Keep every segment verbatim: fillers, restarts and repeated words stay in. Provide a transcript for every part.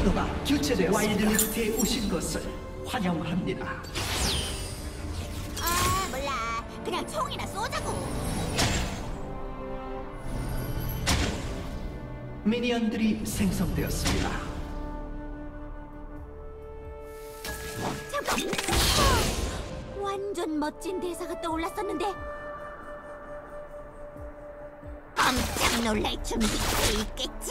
코드가 교체되었습니다. 와일드리프트에 오신 것을 환영합니다. 아 몰라. 그냥 총이나 쏘자고. 미니언들이 생성되었습니다. 잠깐. 어, 완전 멋진 대사가 떠올랐었는데. 깜짝 놀랄 준비돼 있겠지?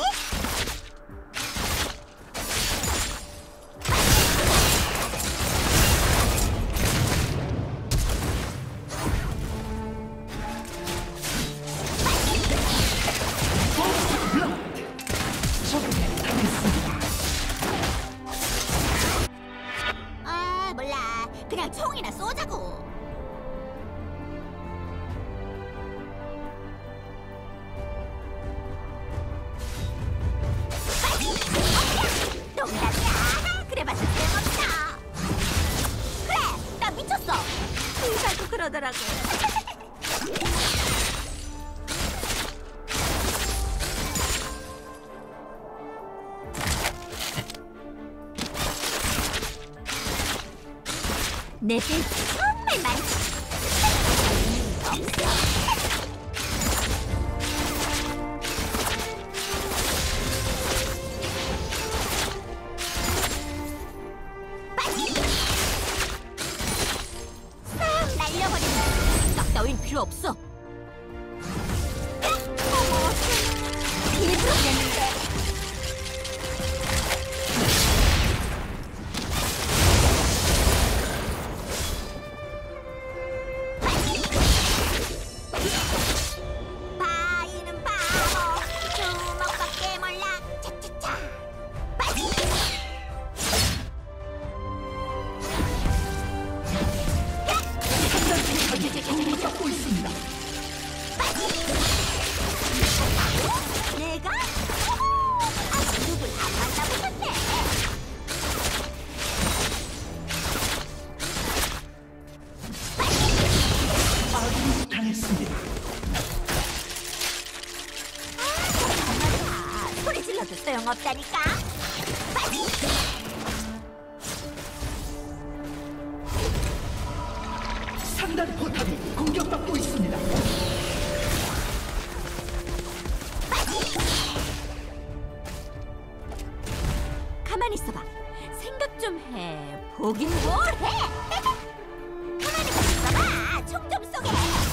아 몰라. 그냥 총이나 쏘자고. 농담이야. 그래봤자 쓸모없다. 그래, 나 미쳤어. 자꾸 그러더라고. 내들 정말 많지. 없어. 싹 날려버리는 생각 따윈 필요 없어. 어머, 일부러 그랬는데. 바위는 바보, 주먹밖에 몰라. 차차차. 공격받고 있습니다. 내가? 아직 누굴 안 만나보셨네. 아군이 당했습니다. 아, 소리 질러도 소용없다니까. 상단 포탑이 공격받고 있습니다. 가만히 있어봐. 생각 좀 해. 보긴 뭘 해. 가만히 있어봐. 총 좀 쏘게.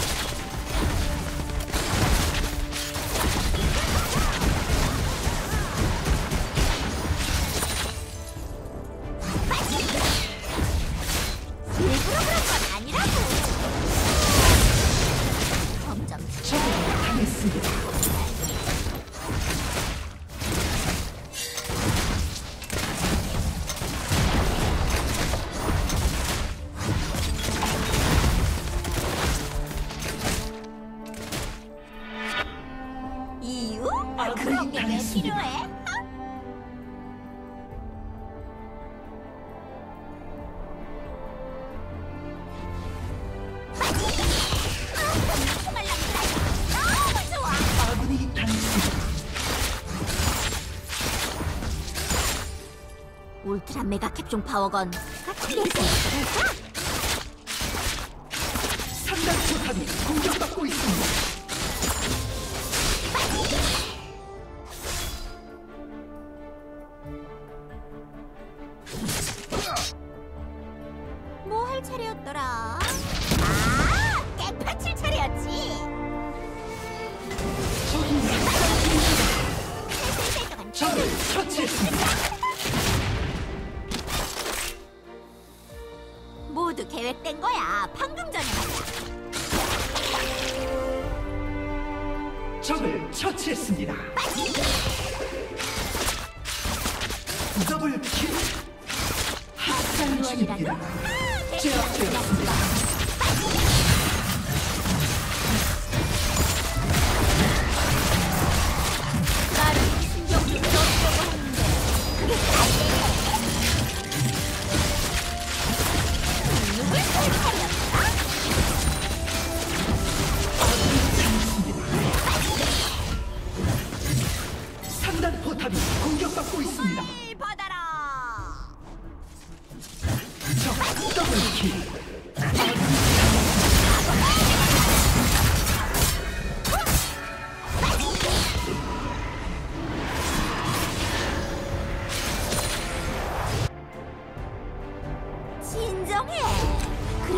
일부러 그런 건 아니라고. 점점 당했습니다. 이유? 아, 그런 게 왜 당했습니다. 필요해? 어? 아, 정말 낭만이다. 너무 좋아. 아군이 당했습니다. 울트라 메가 캡종 파워건 같은 게 있으니까. 상단 포탑이 공격받고 있습니다. 뭐 할 차례였더라? 아, 깨파칠 차례였지. 적이 슬슬 동안 적을 처치했습니다. 모두 계획된 거야. 방금 전에 말이야. 적을 처치했습니다. 더블 킬. 학살 중입니다. 제압되었습니다. 나는 신경 좀 써주려고 하는데 그게 잘 되네. 누굴 쏠 차례였다? 상단 포탑이 공격받고 있습니다. 빨리 받아라.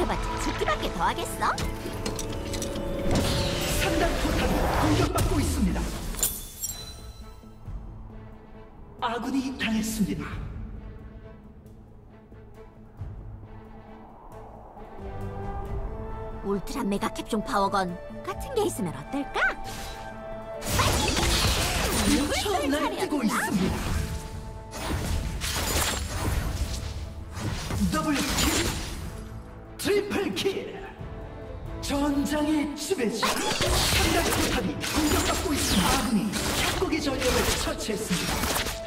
그래봤자 죽기밖에 더 하겠어? 상단 포탑이 공격받고 있습니다. 아군이 당했습니다. 울트라 메가 캡숑 파워건 같은 게 있으면 어떨까? 미쳐 날뛰고 있습니다. 더블 킬, 트리플 킬. 전장의 지배자. 상단 포탑이 공격받고 있습니다. 아군이 협곡의 전력을 처치했습니다.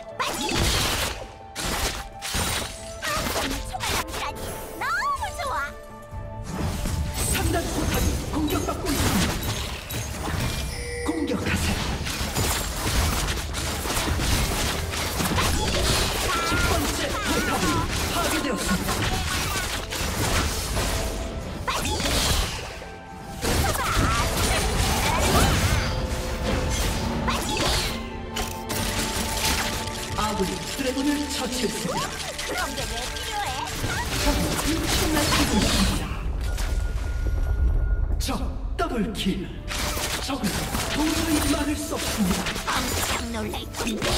총알 낭비라니 너무 좋아. 상단 포탑이 공격받고 있습니다. 공격하세요. 첫 번째 포탑이 파괴되었습니다. 아군이 드래곤을 처치했습니다. 그런 게 왜 필요해? 적이 엄청난 기고 있습니다. 적 더블킬. 적을 도저히 막을 수 없습니다. 깜짝 놀랄 텐데.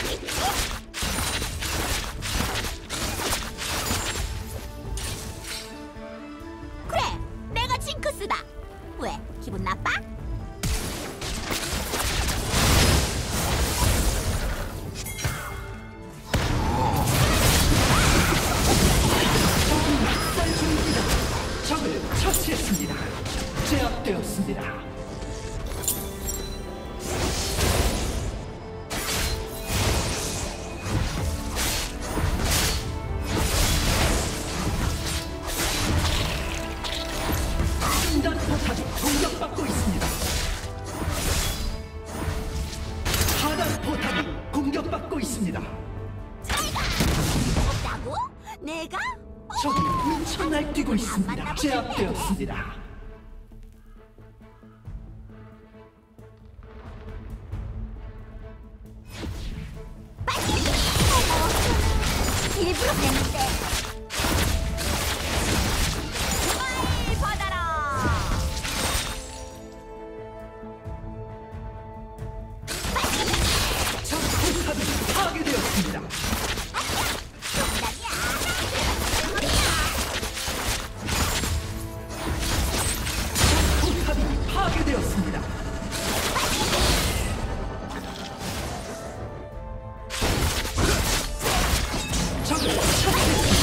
그래, 내가 징크스다. 왜, 기분 나빠? 적이 학살 중입니다. 적을 처치했습니다. 제압되었습니다. 상단 포탑이 공격받고 있습니다. 하단 포탑이 공격받고 있습니다. 잘가! 없다고? 내가? 적이 미쳐 날뛰고 있습니다. 제압되었습니다. 일부러 그랬는데. 말 받아라. 적 포탑이 파괴되었습니다. 농담이야. 포탑이 파괴되었습니다. 적을 처치했습니다.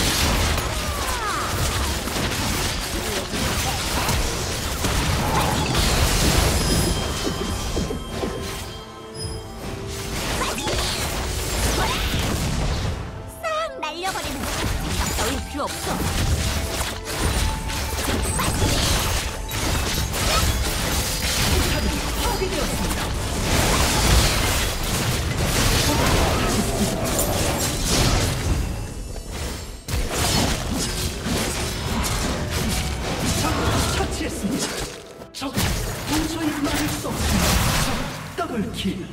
싹 날려버리는 거. 생각 따윈 필요 없어. 포탑이 파괴되었습니다. 적을 처치했습니다. 적을 도저히 막을 수 없습니다. 적 더블킬.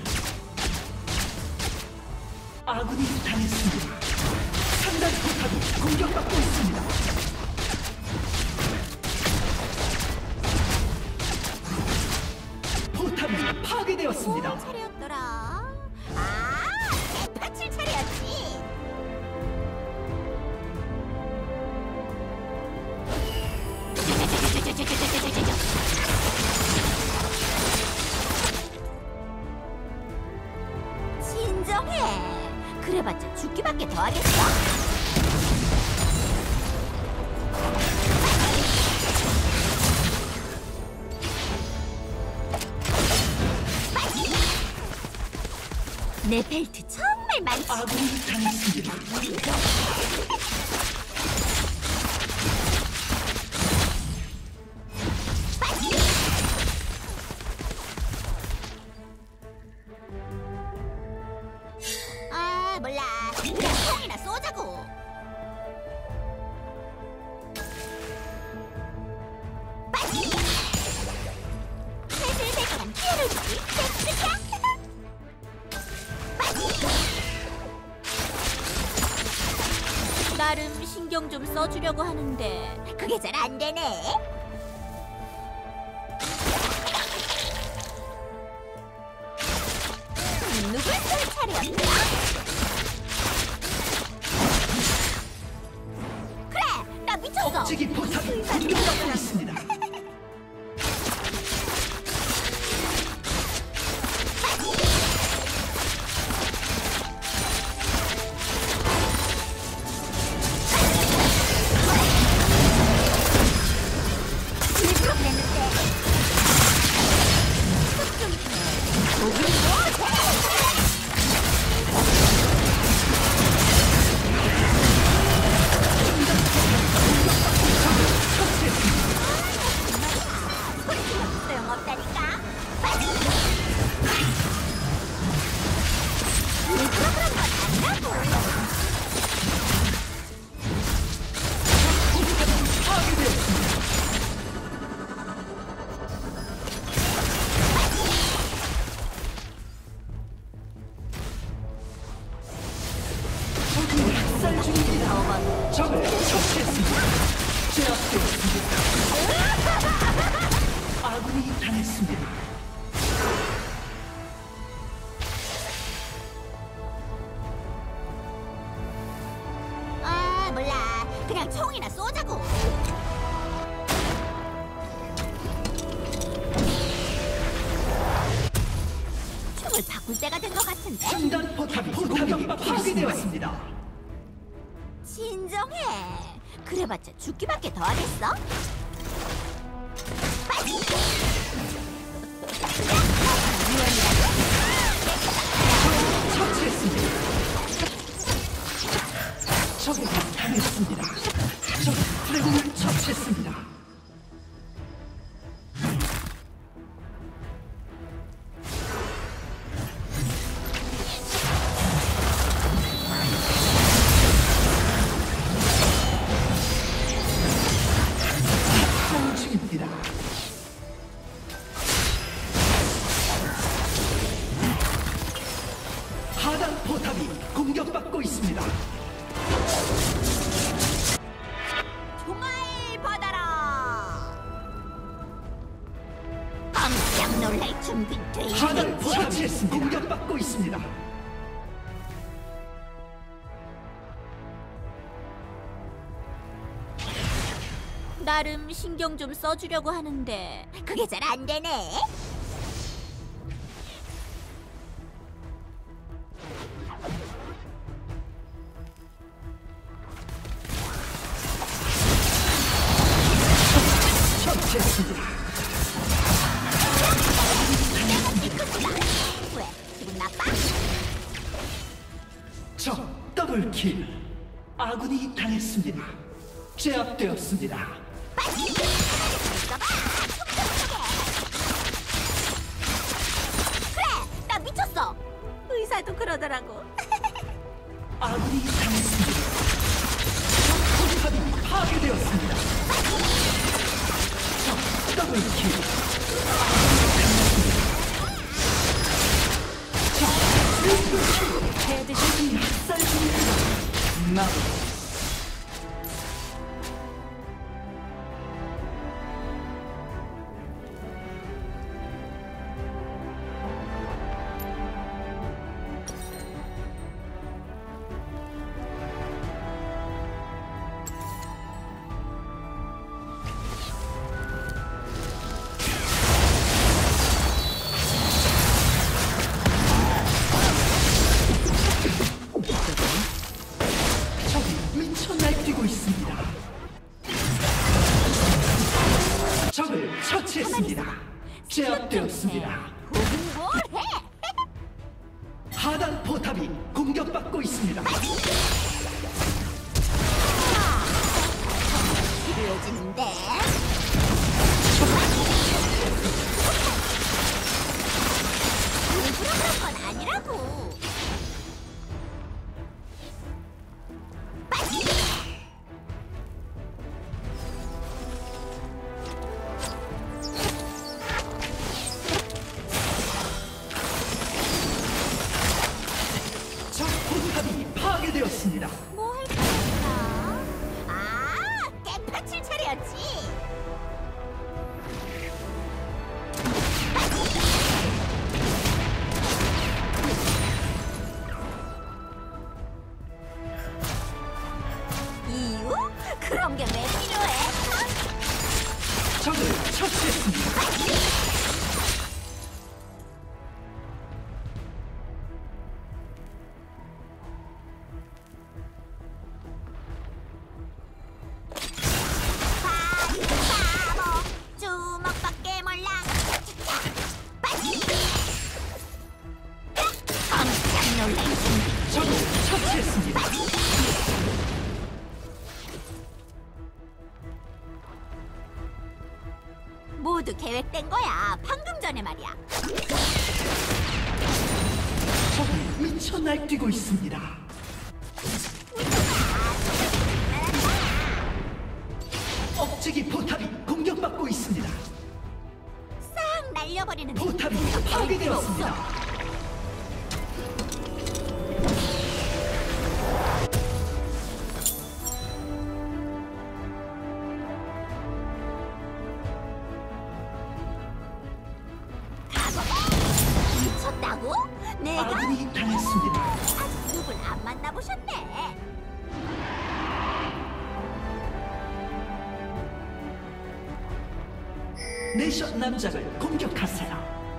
아군이 당했습니다. 상단 포탑이 공격받고 있습니다. 포탑이 파괴되었습니다. 뭘 차례였더라? 아, 대파칠 차례였지. 진정해. 그래봤자 죽기밖에 더 하겠어. 내 벨트 정말 많지. 아군이 당했습니다. 아, 몰라. 그냥 총이나 쏘자고. 슬슬 새까만 피해를 주지. 섹스야. 나름 신경 신경 좀 써주려고 하는데 그게 잘 안 되네. 음, 누굴 쏠 차례였나? 그래, 나 미쳤어. 억지기 포탑이 공격받고 있습니다. 일부러 그랬는데. 독일 뭐? 소용없다니까. 일부러 그런 건 아니라고. 적이 학살 중입니다. 적을 처치했습니다. 제압되었습니다. 아군이 당했습니다. 아, 몰라. 그냥 총이나 쏘자고. 총을 바꿀 때가 된 것 같은데. 중단 포탑이 포탑이 파괴되었습니다. 진정해. 그래봤자 죽기밖에 더 하겠어? 빨리. 처치했습니다. 적이 당했습니다. 적이 드래곤을 처치했습니다. 학살 중입니다. 하단 포탑이 공격받고 있습니다. 총알 받아라. 깜짝 놀랄 준비돼 하단 있겠지? 포탑이 공격받고 있습니다. 나름 신경 좀 써주려고 하는데 그게 잘 안 되네. 처치했습니다. 왜? 기분 나빠? 적 더블킬. 아군이 당했습니다. 제압되었습니다. 빨리! 있어봐! 그래! 나 미쳤어! 의사도 그러더라고. 아군이 당했습니다. 적 포탑이 파괴되었습니다. 적 더블킬. 적이 학살 중입니다. 나 적이 미쳐 날뛰고 있습니다. 적을 처치했습니다. 제압되었습니다. 보긴 뭘 해! 하단 포탑이 공격받고 있습니다. 필요해지는데? 일부러 그런 건 아니라고. 빨리! 적 포탑이 파괴되었습니다. 뭐 할 거야? 적을 처치했습니다. 바보 주먹밖에 몰라. 깜짝 놀랄 준비. 적을 처치했습니다. 모두 계획된 거야. 방금 전에 말이야. 적을 미쳐 날뛰고 있습니다. 억제기 포탑이 공격받고 있습니다. 싹 날려버리는 포탑이 필요 파괴되었습니다. 없어. 미쳤다고? 내가? 아군이 당했습니다. 아직 누굴 안 만나보셨네. 내셔 남작을 공격하세요.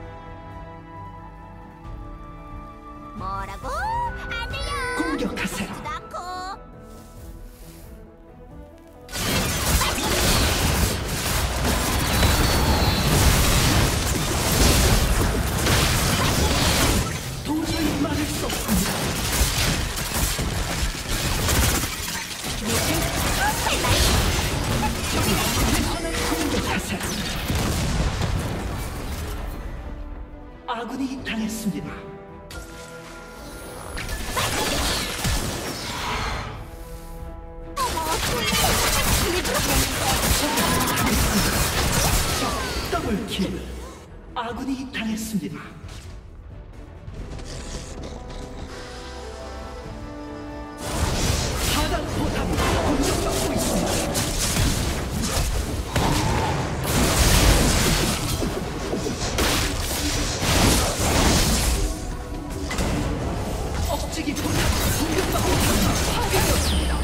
뭐라고? 안 들려. 공격하세요. 듣지도 않고. 도저히 막을 수 없습니다. 공격하세요. 아군이 당했습니다. 어머, 일부러 적 더블킬. 아군이 당했습니다. 하단 포탑이 공격받고 있습니다. 억제기 포탑 공격받고 있습니다. 파괴되었습니다.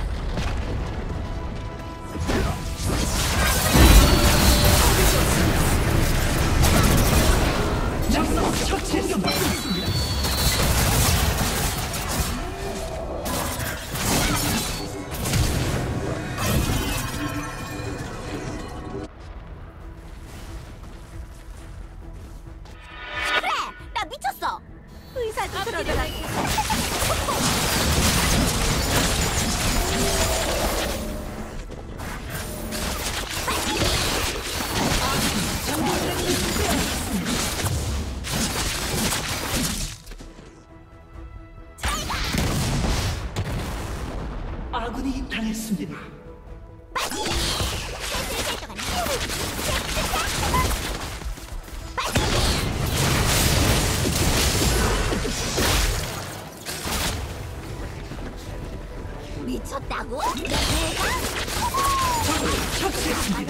적성 처치해서 막고 있습니다. 그래, 나 미쳤어. 의사도 그러더라. 아군이 당했습니다. 미쳤다고? 내가? 적을 처치했습니다.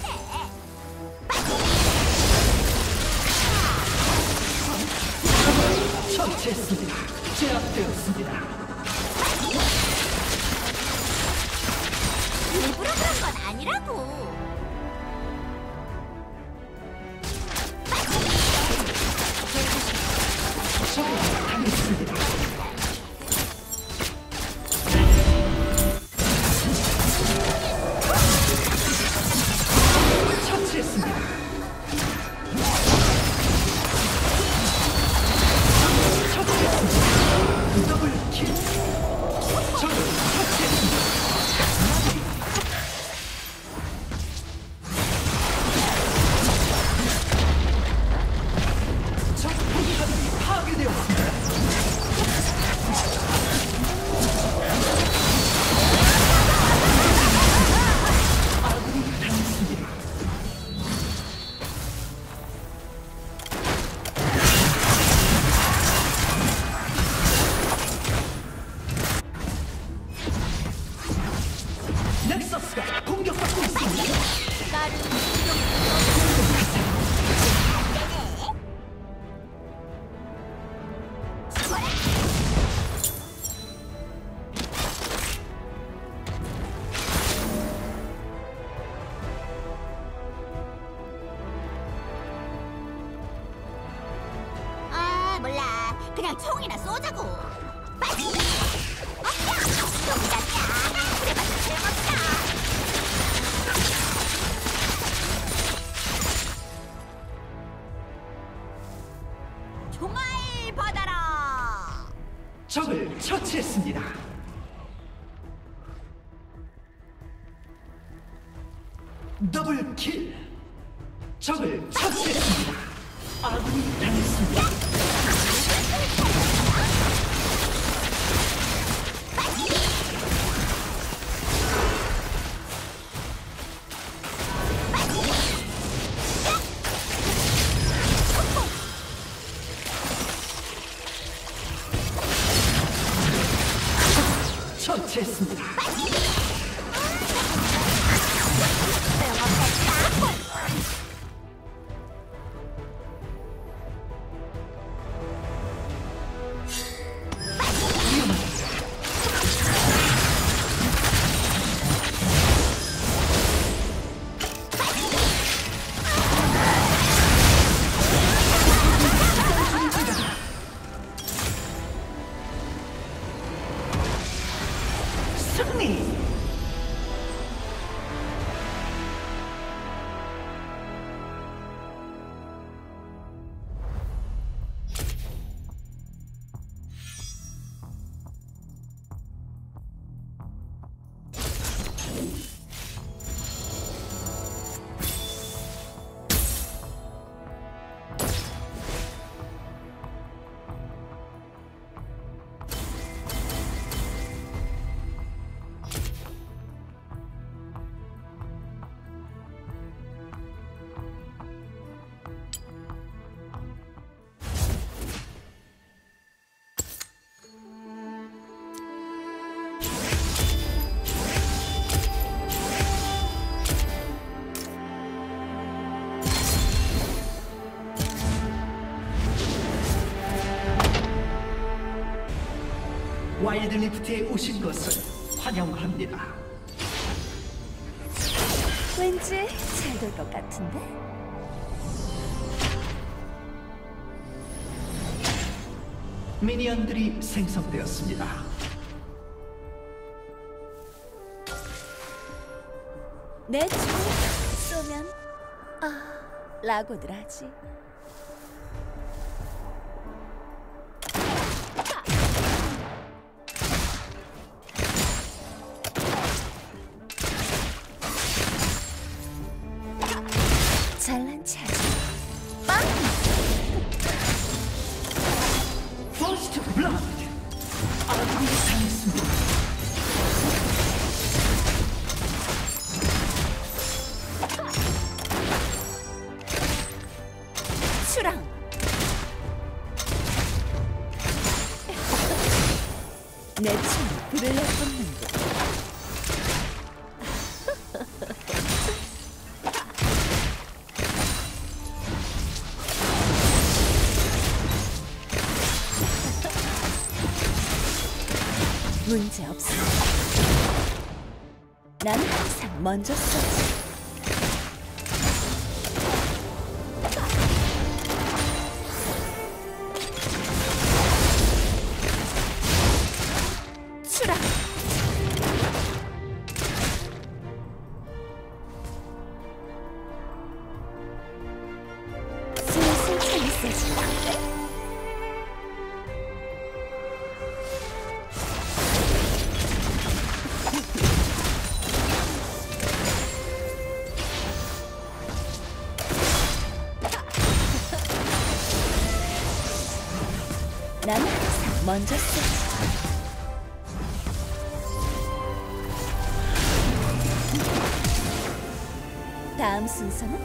처치했습니다. 제압되었습니다. 일부러 그런 건 아니라고. 적을 당했습니다. 처치했습니다. 처치했습니다. 더블킬. 그냥 총이나 쏘자고. 빨리. 아야, 동작이야. 그래봤자 쓸모없다. 총알 받아라. 적을 처치했습니다. 더블 킬. 적을 처치했습니다. 아군이 당했습니다. 처치했습니다. 승리! 와일드리프트에 오신 것을 환영합니다. 왠지 잘 될 것 같은데? 미니언들이 생성되었습니다. 내 총 쏘면 아 라고들 하지. 잘난 체하지. 빵! 퍼스트 블러드! 아군이 당했습니다. 수랑! 내 총 불을 내뿜는데. 문제 없어. 난 항상 먼저 쏘지. 추락. 슬슬 재밌어지. 난 항상 먼저 쏘지. 다음 순서는?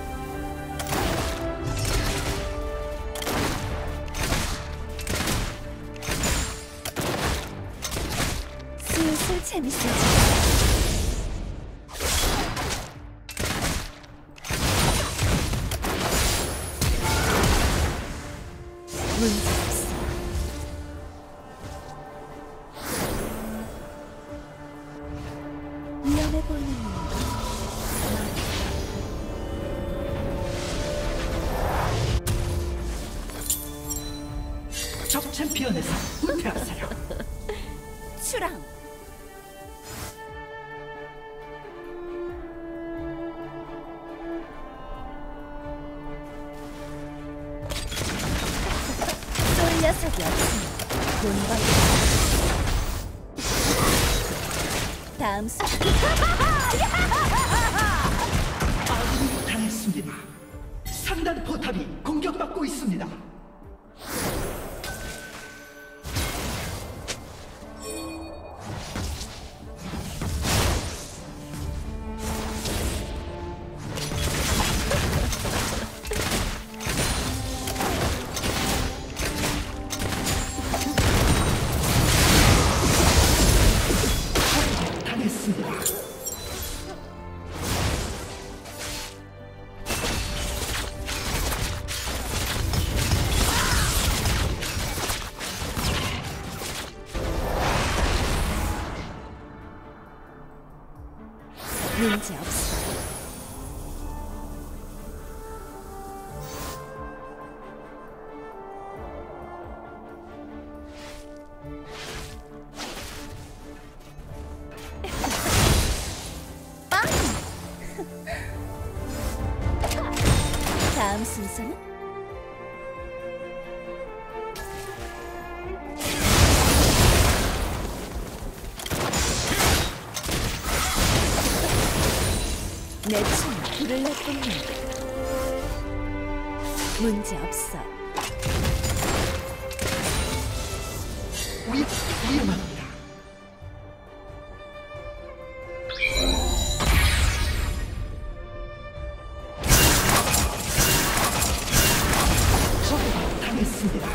슬슬 재밌어지. 문제 없어. 위험해 보이는 건가? 적 챔피언에서 후퇴하세요. 추랑. 쏠 녀석이 없으니 본방. 다음 수. 아군이 당했습니다. 상단 포탑이 공격받고 있습니다. 당했습니다. 문제 없어. 빵! 다음 순서는? 내 춤 불을 내뿜는 문제 없어. 위, 위험합니다. 적이 당했습니다.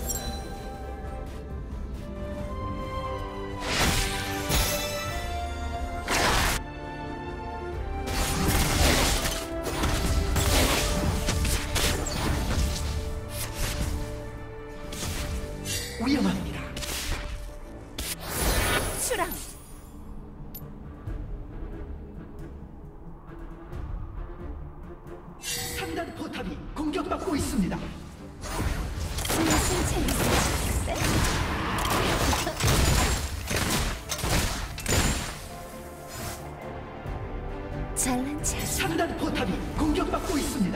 위험합니다. 추랑. 상단 포탑이 공격받고 있습니다. 슬슬 재밌어졌어. 잘난 체. 상단 포탑이 공격받고 있습니다.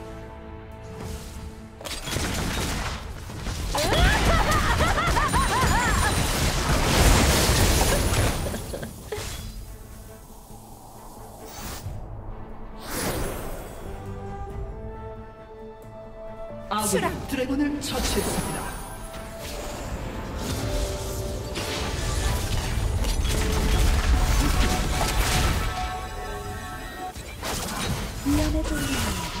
아군이 드래곤을 처치했습니다. 위험해 보이는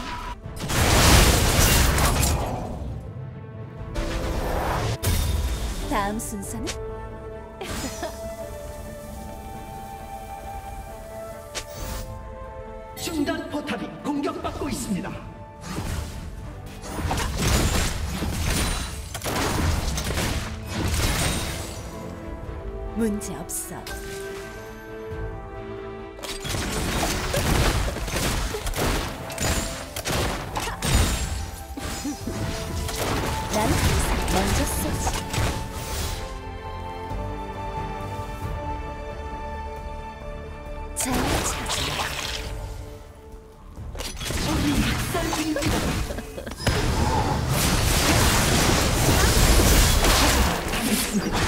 다음 순서는? 중단 포탑이 공격받고 있습니다. 문제 없어. 난 항상 먼저 쏘지. 잘 찾아. 적이 학살 중입니다. 당했습니다.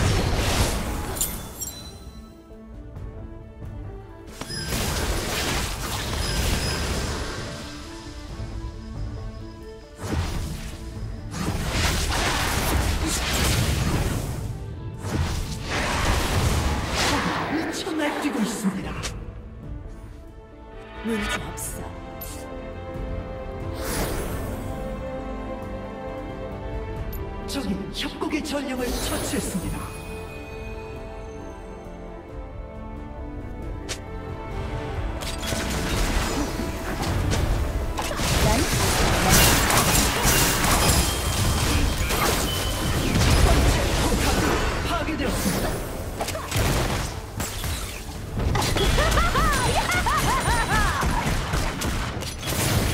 미쳐 날뛰고 있습니다. 문제 없어. 적이 협곡의 전령을 처치했습니다. 난 포탑이 파괴되었습니다.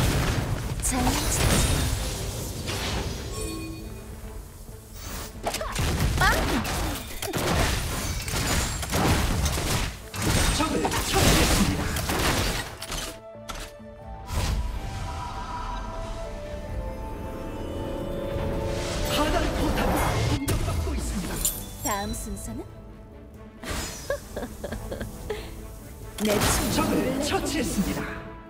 잘 찾아. 다음 순서는 내 친구를 적을 처치했습니다.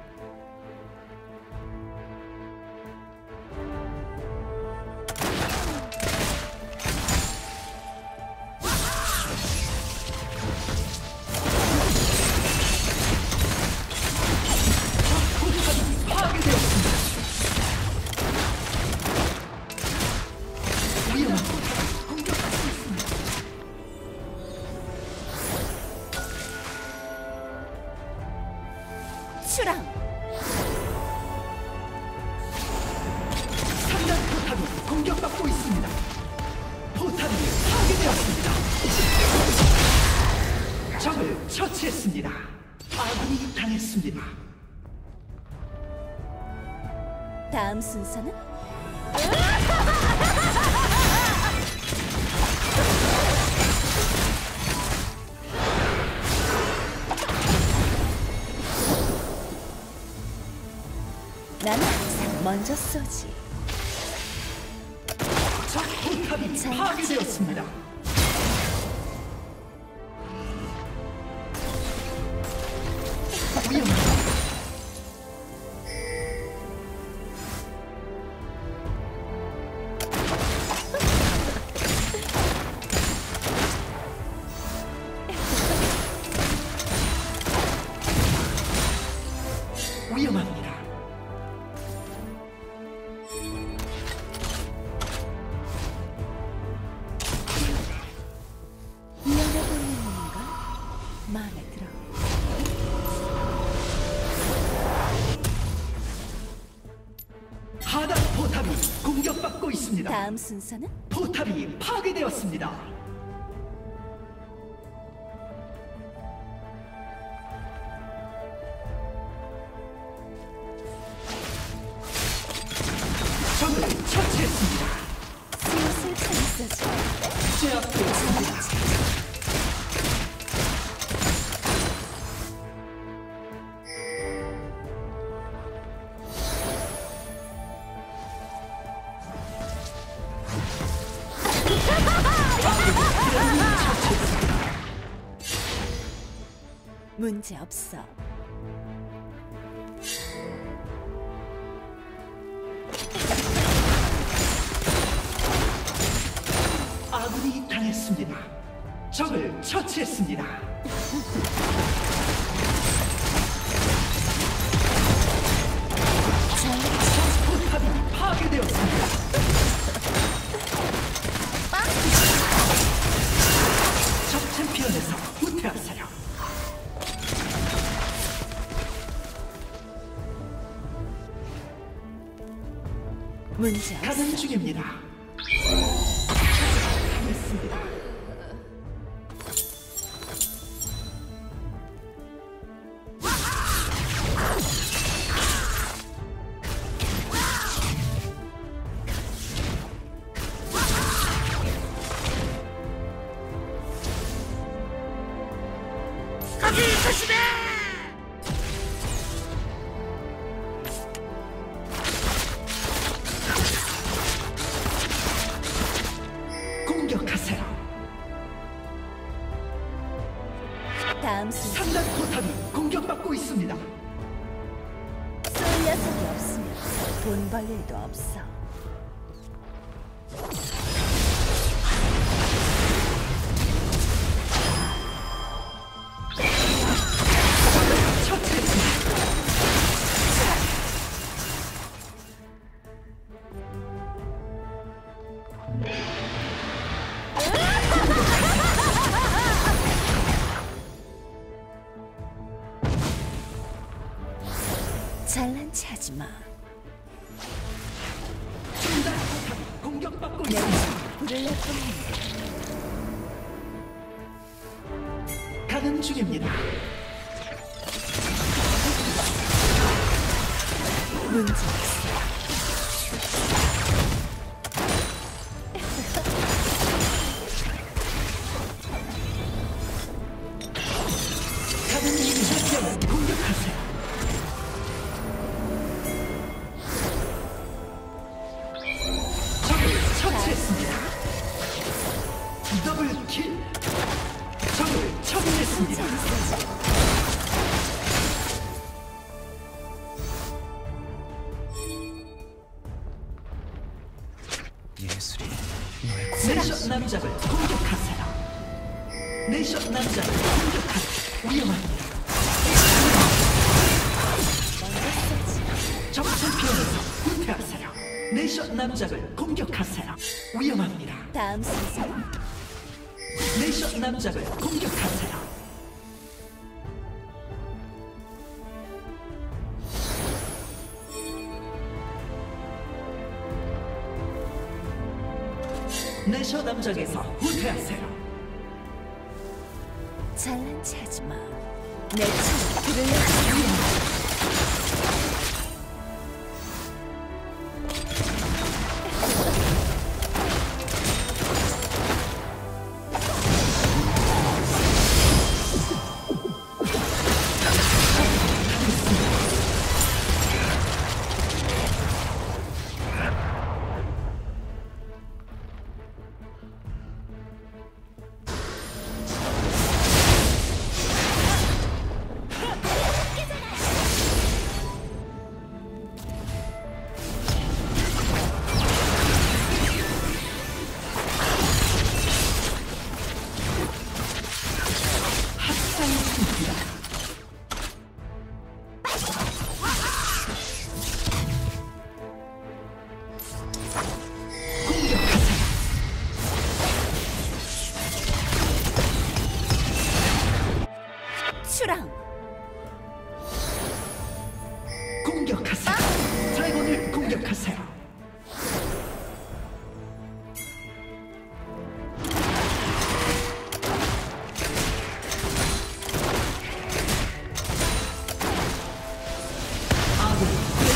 추랑 상단 포탑이 공격받고 있습니다. 포탑이 파괴되었습니다. 적을 처치했습니다. 아군이 당했습니다. 다음 순서는 나는 항상 먼저 쏘지. 적 포탑이 잘 파괴되었습니다. 위험합니다. 위험합니다. 위험해 보이는 건가? 마음에 들어. 하단 포탑이 공격받고 있습니다. 다음 순서는 포탑이 파괴되었습니다. 적을 처치했습니다. 슬슬 재밌어져. 제압되었습니다. 문제 없어. 아군이 당했습니다. 적을 처치했습니다. 포탑이 파괴되었습니다. 적 챔피언에서 후퇴하세요. 문제 없어. 가는 중입니다. 당했습니다. 거기 조심해! 공격하세요. 다음 순서. 상단 포탑이 공격받고 있습니다. 쏠 녀석이 없으면 돈 벌 일도 없어. 처치했습니다. 잘난 체하지 마. 상단 포탑이 공격받고 내가 있습니다. 불을 낼 뻔했네. 가는 중입니다. 문제 없어. 가는 중입니다. 공격하세요. 적을 처치했습니다. 더블 킬. 예술이 너의 내셔 남작을 공격하세요. 내셔 남작을 공격하세요. 위험합니다. 적 챔피언에서 후퇴하세요. 내셔 남작을 공격하세요. 위험합니다. 다음 순서 내셔 남작을 공격하세요. 내셔 남작에서 후퇴하세요. 잘난 체 하지 마. 내 춤을 들으려고 추랑 공격하세요. 드래곤을 공격하세요. 아군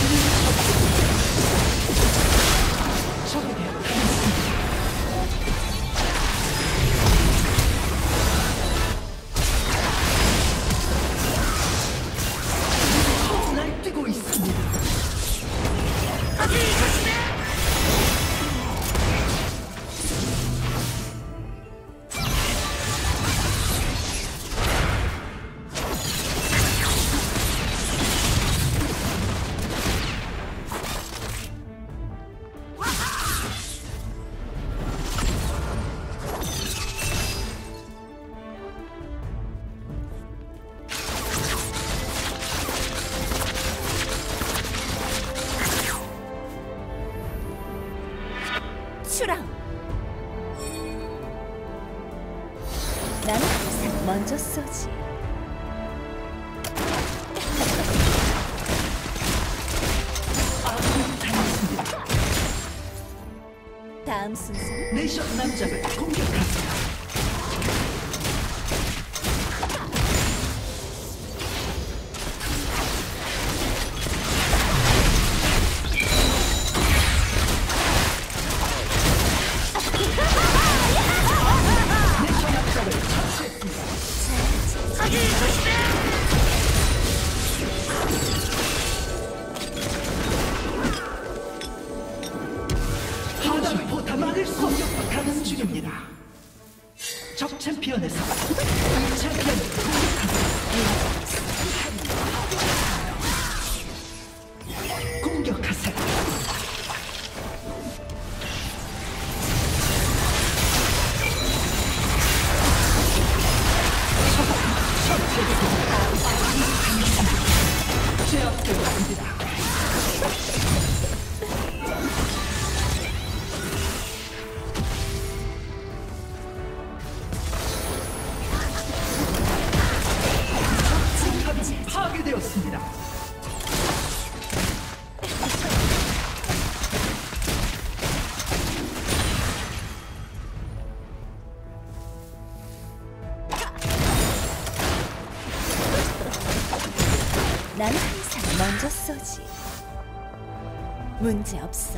적에게 가겠습니다. 날뛰고 있습니다. 거기 조심해. 추랑 나는 항상 먼저 쏘지. 아군이 당했습니다. 다음 순서는 내셔 남작을 공격하세요. 내셔 남작을 처치했습니다. 거기 조심해. 하단 포탑만을 공격하는 중입니다. 적 챔피언에서 이 챔피언을 공격하세요. 공격하세요. 제압되었습니다. 포탑이 파괴되었습니다. 나는 항상 먼저 쏘지. 문제 없어.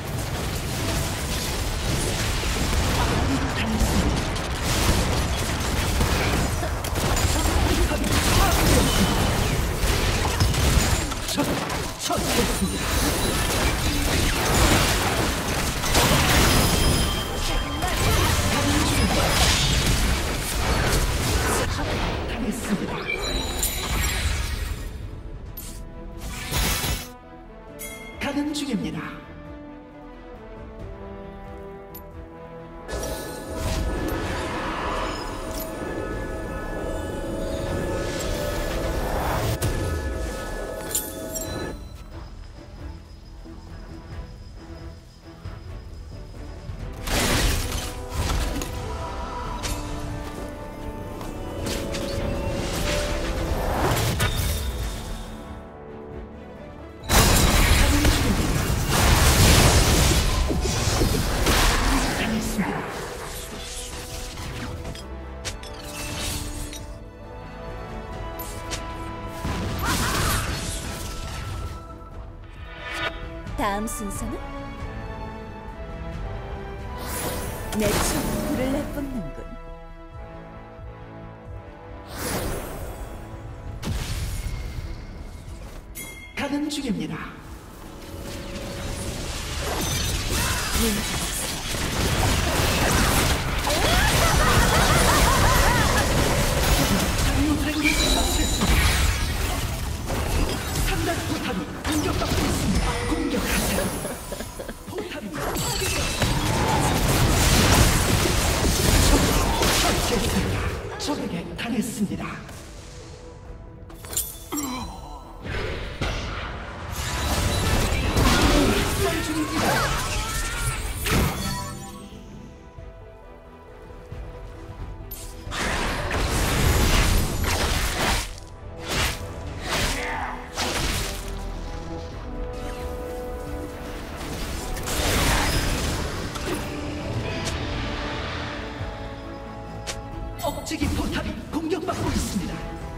첫, 처치했습니다. 당했습니다. 가는 중입니다. 다음 순서는 내 춤 불을 내뿜는군. 가는 중입니다. 장로들에게 맞췄습니다. 상단 포탑이 공격받고 있습니다. 공격하세요. 포탑이 파괴되었습니다. 적에게 당했습니다. 학살 중입니다. 억제기 포탑이 공격받고 있습니다.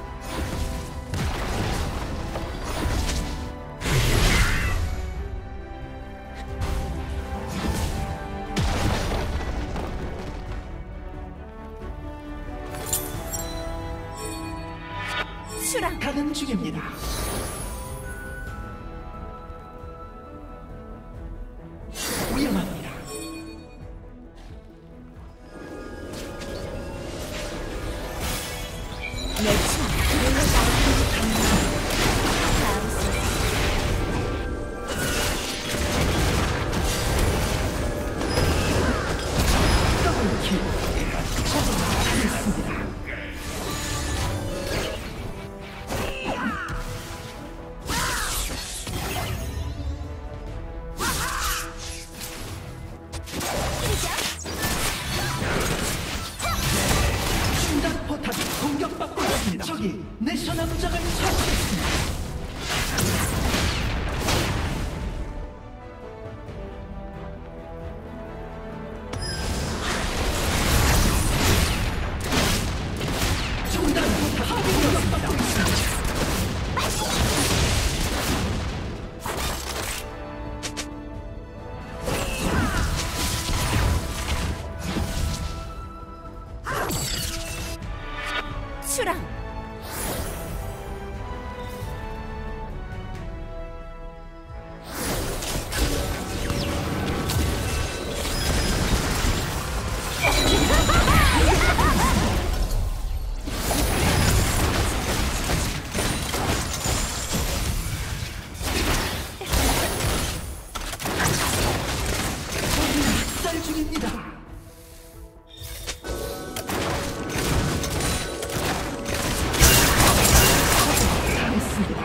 슈랑 가는 중입니다. 위험합니다. 내 춤 불을 내뿜는군. 다음 순서 더블킬. 적을 당했습니다. 중단 포탑이 공격받고 있습니다. 적이 내셔 함정을 처치했습니다. 중단 포탑이 공격받고 있습니다. 슈랑 적이 학살 중입니다. 당했습니다.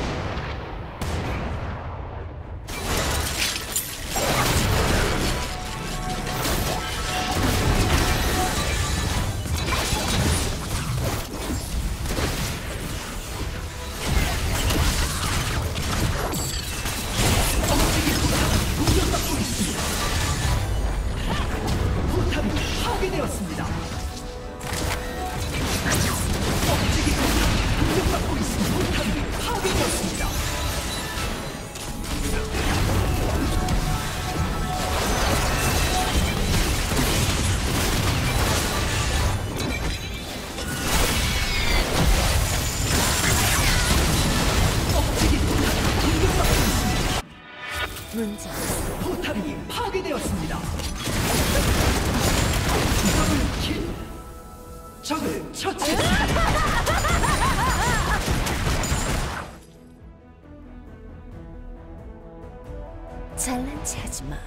공격받고 있습니다. 포탑이 파괴되었습니다. 억제기 포탑이 공격받고 있습니다. 포탑이 파괴되었습니다. 억제기 포탑이 공격받고 있습니다. 문제 없어. 포탑이 파괴되었습니다. 더블킬. 적을 처치했습니다. 잘난 체 하지 마.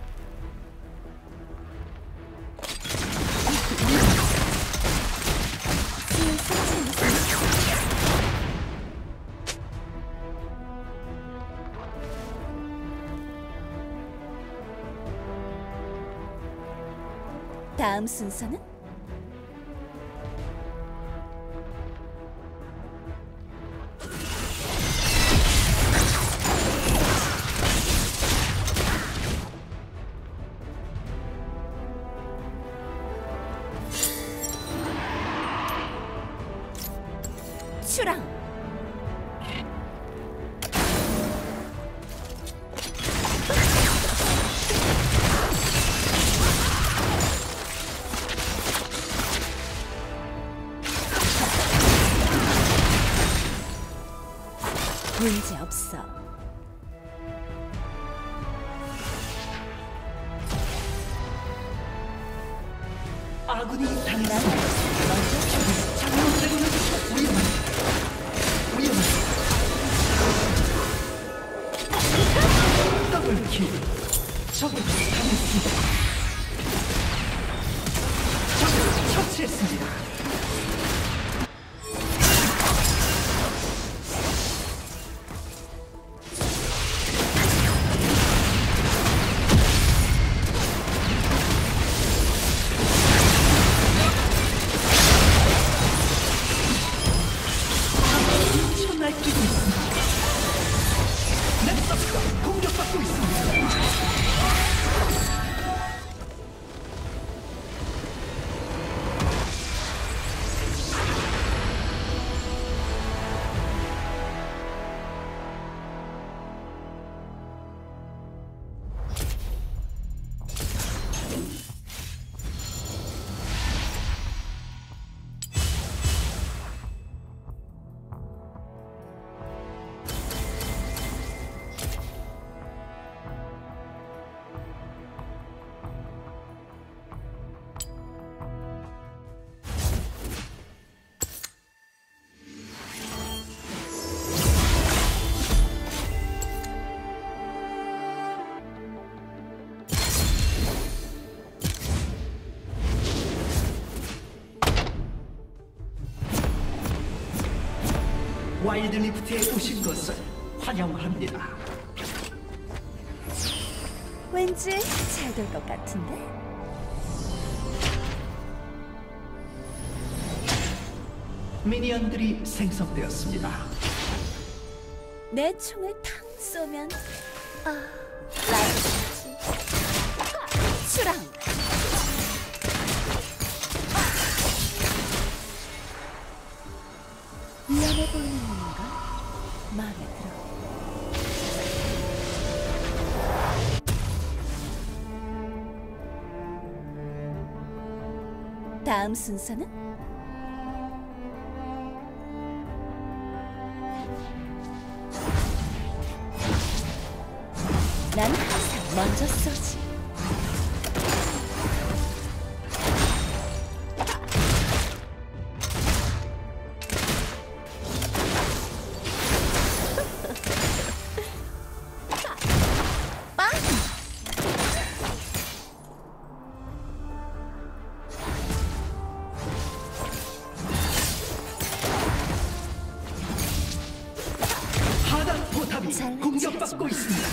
다음 순서는 슈랑 문제 없어. 아군이 난 당했습니다. 먼저 장로 드래곤을 위험하다. 위험하다. 더블킬. 적을 당했습니다. 적을 처치했습니다. 날뛰고 있습니다. 넥서스가 공격받고 있습니다. 와일드리프트에 오신 것을 환영합니다. 왠지 잘 될 것 같은데? 미니언들이 생성되었습니다. 내 총을 탕 쏘면 아, 라이브지. 수랑. 위험해 보이는 건가? 마음에 들어. 다음 순서는? 난 항상 먼저 쏘지. 하단 포탑이 잘난 공격받고 체하지 있습니다.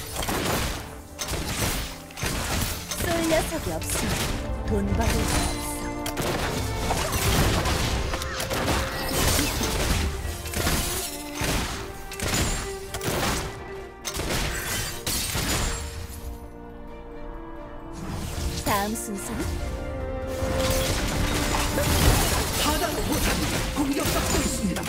쏠 녀석이 없어. 돈 받을 수 없어. 다음 순서는? 하단 포탑이 공격받고 있습니다.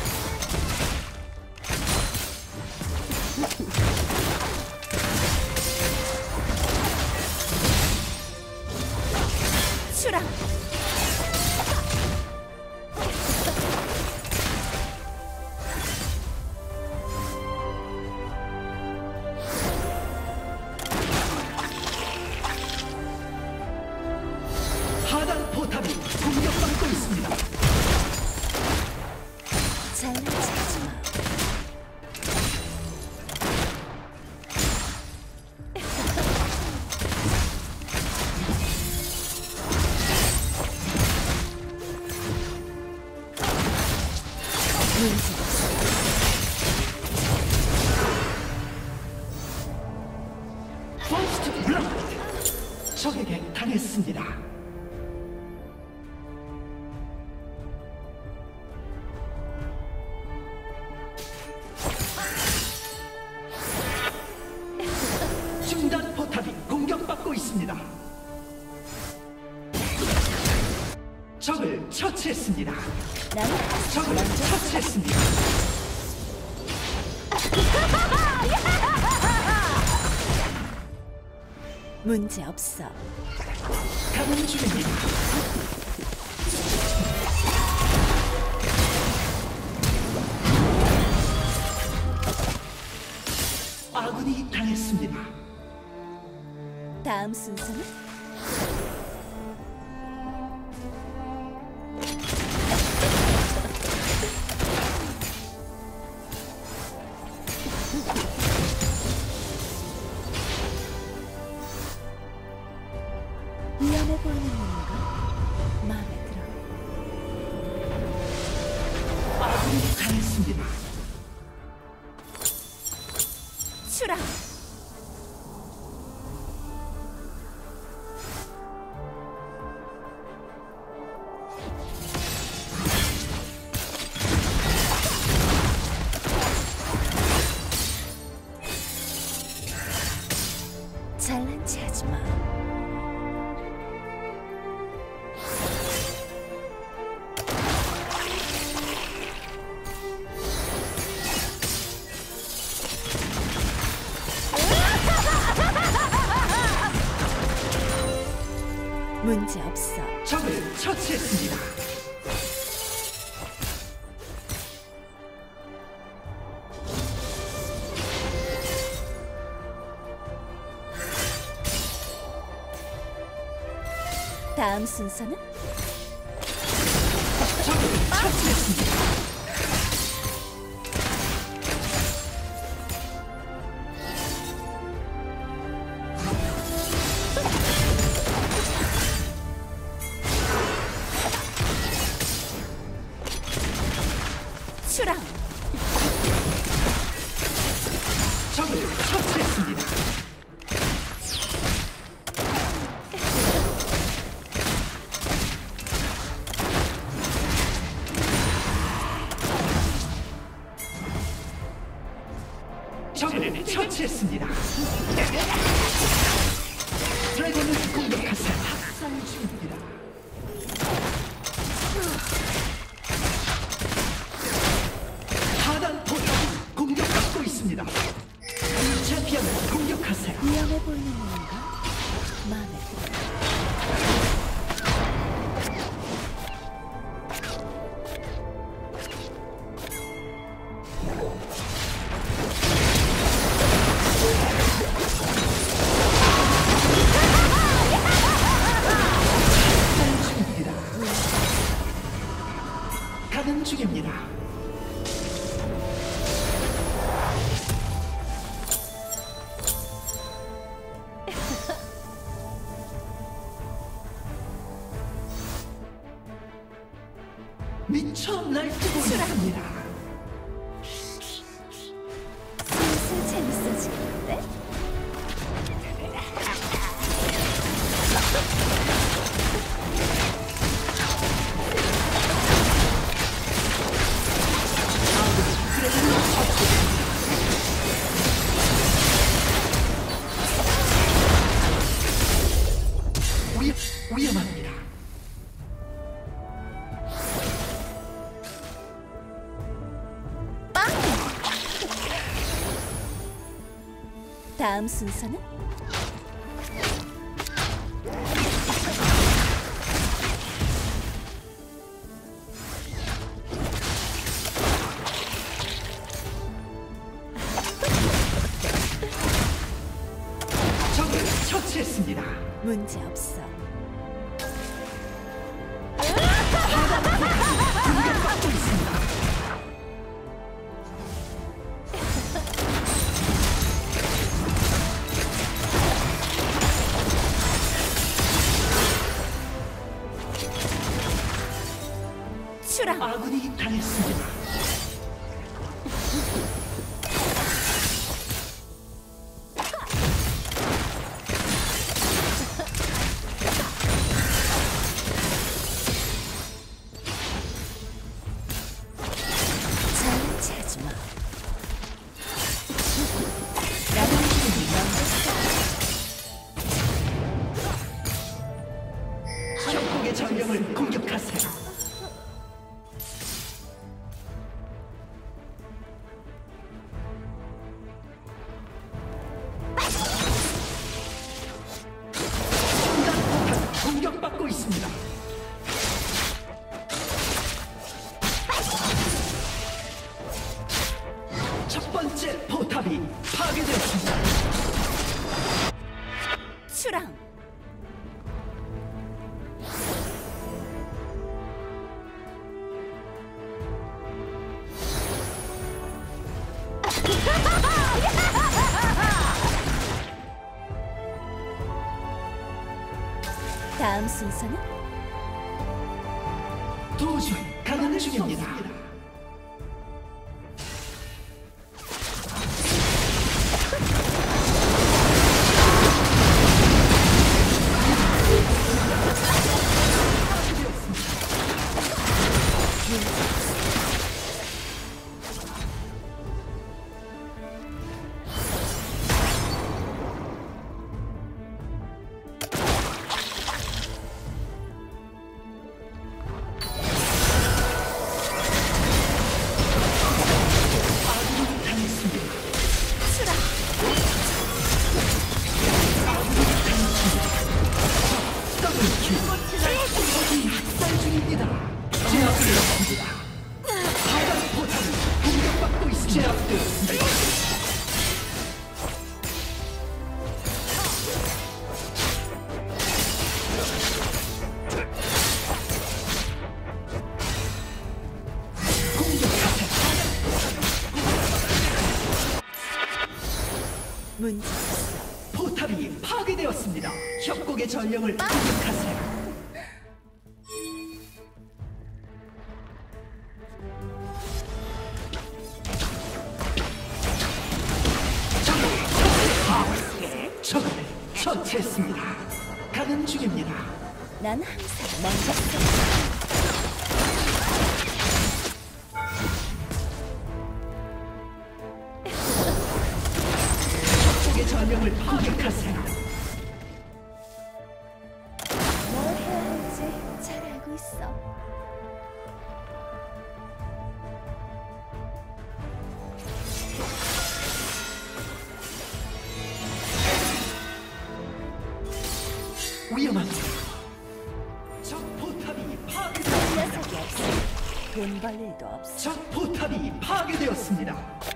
수랑. 하단 포탑이 공격받고 있습니다. 잘난 체하지 마. 문제 없어. 퍼스트 블러드. 적에게 당했습니다. 중단 포탑이 공격받고 있습니다. 적을 처치했습니다. 난 적을 먼저 처치했습니다. 문제 없어. 가는 중입니다. 아군이 당했습니다. 다음 순서는 위험해 보이는 건가? 마음에 들어. 아군이 당했습니다. 추락. 잘난 체 하지 마. 문제 없어. 적을 처치했습니다. 다음 순서는 적을 처치했습니다. 추락. 적을 처치했습니다. 적을 처치했습니다. 드래곤을 공격하세요. 학살 중입니다. 하단 포탑이 공격받고 있습니다. 챔피언을 공격하세요. 위험해 보이는 건가? 마음에 들어. 가는 중입니다. 가는 중입니다. 미쳐 날뛰고 있습니다. 슬슬 재밌어지는데? 위, 위험합니다. 다음 순서는 적을 처치했습니다. 문제 없어. 공격받고 있습니다. 추락. 아군이 당했습니다. 잘난 체 하지 마. 가는 중입니다. 적국의 전령을 공격하세요. 공격받고 있습니다. 첫 번째 포탑이 파괴되었습니다. 다음 순서는 도저히 가는 중입니다. 문제 포탑이 파괴되었습니다. 협곡의 전령을 공격하세요. 적을 처치했습니다. 가는 중입니다. 난 항상 먼저 써. 협곡의 전령을 공격하세요. 뭘 해야 할지 잘 알고 있어. 위험합니다. 적 포탑이 파괴되었습니다. 녀석이 없어. 돈 벌 일도 없어. 적 포탑이 파괴되었습니다.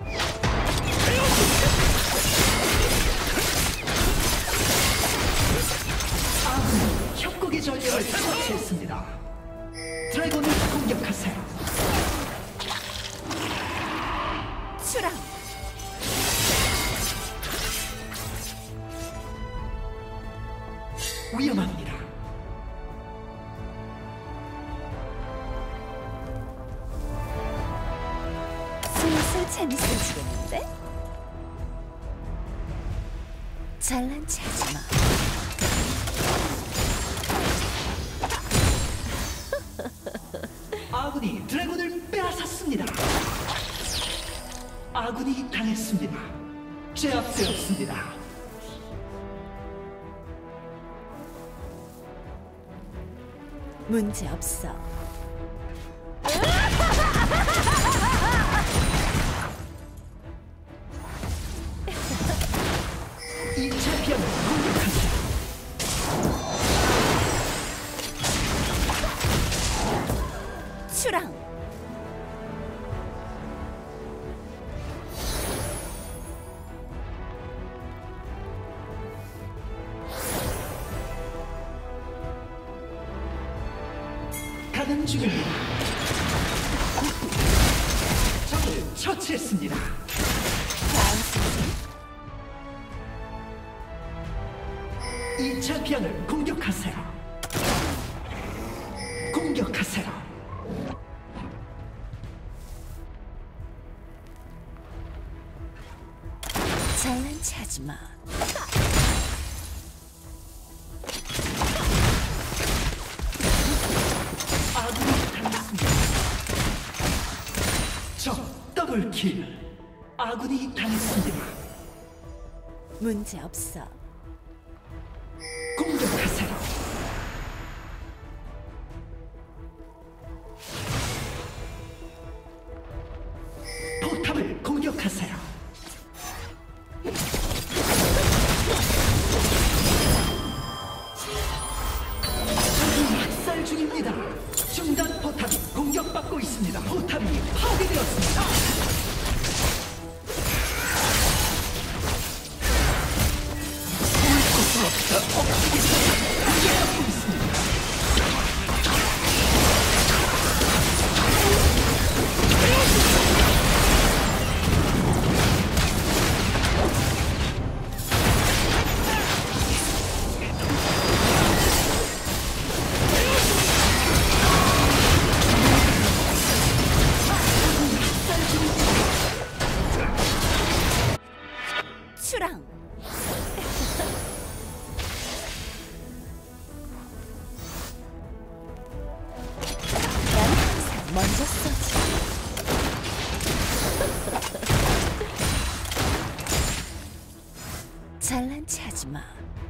아군이 협곡의 전령을 처치했습니다. 드래곤을 공격하세요. 추락. 위험합니다. 슬슬 재밌어지겠는데? 잘난 체하지 마. 아군이 드래곤을 빼앗았습니다. 아군이 당했습니다. 제압되었습니다. 문제 없어. 이 챔피언을 공격하세요. 추랑. 가는 중입니다. 적을 처치했습니다. 다음 순서. 이 챔피언을 공격하세요. 공격하세요. 잘난 체하지 마. 아군이 당했습니다. 적 더블킬. 아군이 당했습니다. 문제 없어. 공격하세요. 포탑을 공격하세요. 적이 학살 중입니다. 중단 포탑이 공격받고 있습니다. 포탑이 파괴되었습니다. 먼저 써지. 잘난 체 하지 마.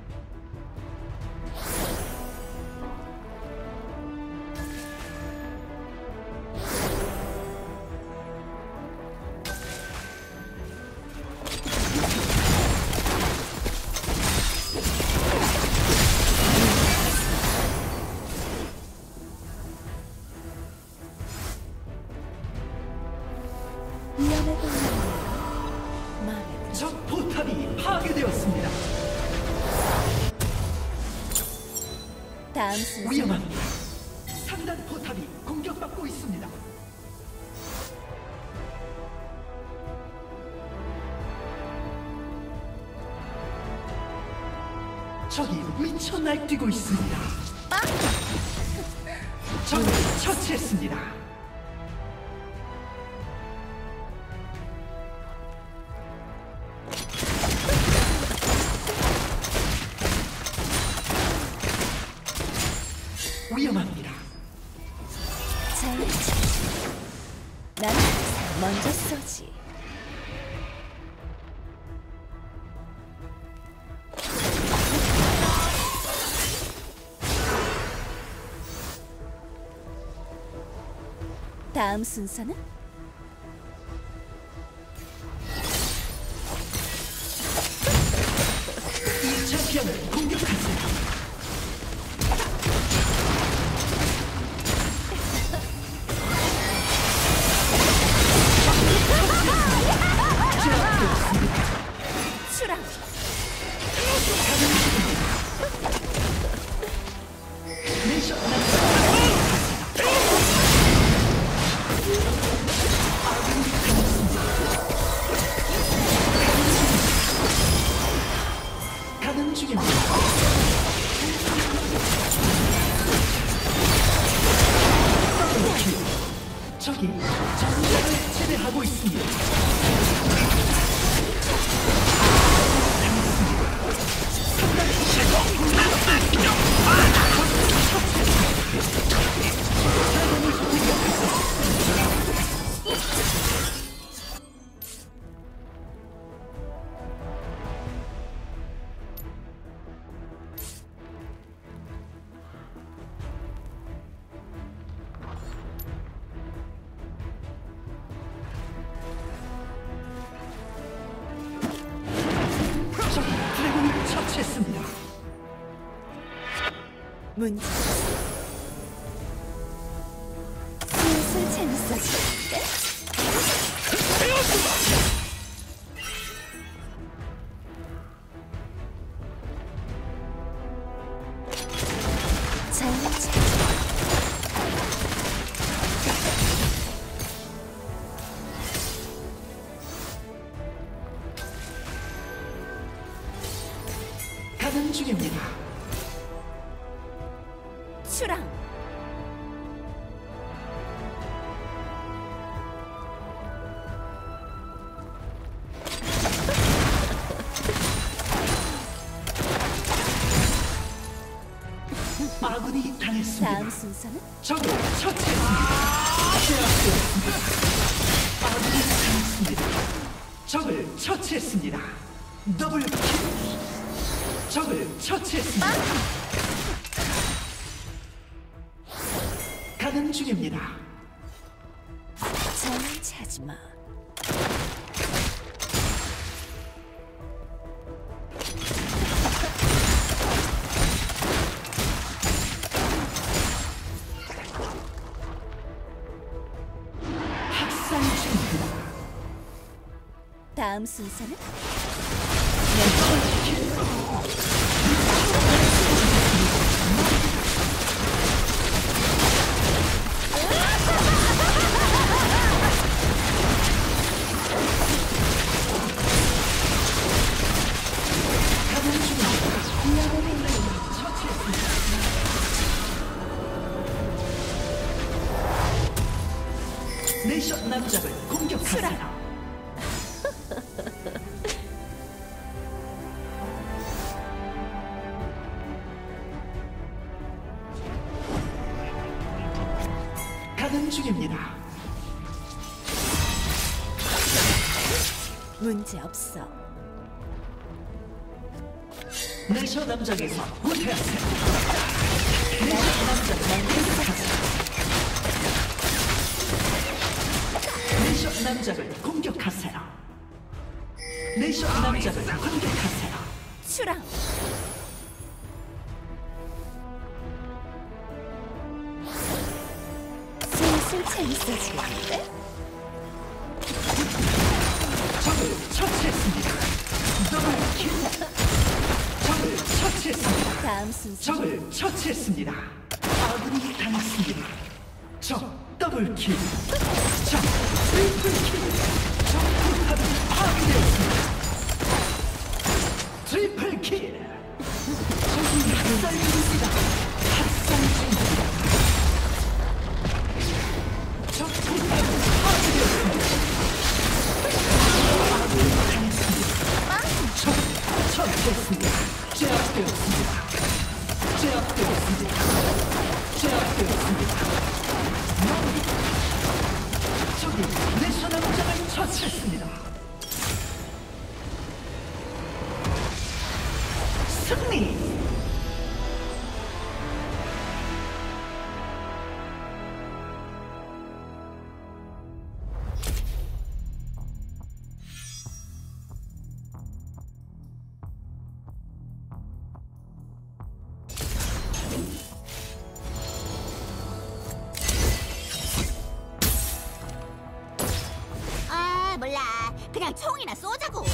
위험해 보이는 마음에 들어. 적 포탑이 파괴되었습니다. 다음 순서. 위험합니다. 상단 포탑이 공격받고 있습니다. 적이 미쳐 날뛰고 있습니다. 적을 처치했습니다. 위험합니다. 잘난 체. 나는 항상 먼저 써지. 다음 순서는? 이 챔피언을 공격하세요. 추락. 네이션 가는 중입니다. 적이 전장을 제대하고 있습니다. 적이 드래곤을 처치했습니다. 문제. 슬슬 재밌어지는데? 잘난 체. 가는 중입니다. 추락. 아군이 당했습니다. 다음 순서는? 적을 처치했습니다. 제압되었습니다. 아군이 당했습니다. 적을 처치했습니다. 더블 킬. 적을 처치했습니다. 가는 중입니다. 잘난 체 하지 마. 학살 중입니다. 다음 순서는? 네이션 남작을 공격하라. 가는 중입니다. 문제 없어. 내셔 남작에서 후퇴하세요. 내셔 남작을 공격하세요. 내셔 남작을 공격하세요. 내셔 남작을 공격하세요. 추랑. 슬슬 재밌어지겠는데? 적을 처치했습니다. 더블킬. 적을 처치했습니다. 다음 순서. 적을 처치했습니다. 아군이 당했습니다. 적 더블킬. 적 트리플킬. 적 포탑이 파괴되었습니다. 트리플킬. 적이 학살 중입니다. 학살 중입니다. 적 포탑이 파괴되었습니다. 적 처치했습니다. 제압되었습니다. 제압되었습니다. 제압되었습니다. 적이 내셔 남작을 처치했습니다. 승리! 아, 몰라. 그냥 총이나 쏘자고.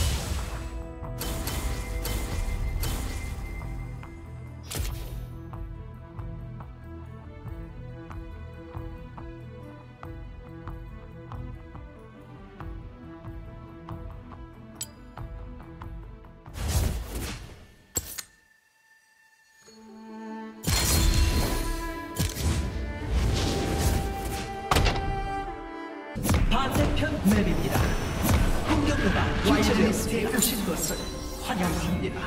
반대편 맵입니다. 공격부가 와이어리스트에 오신 것을 환영합니다.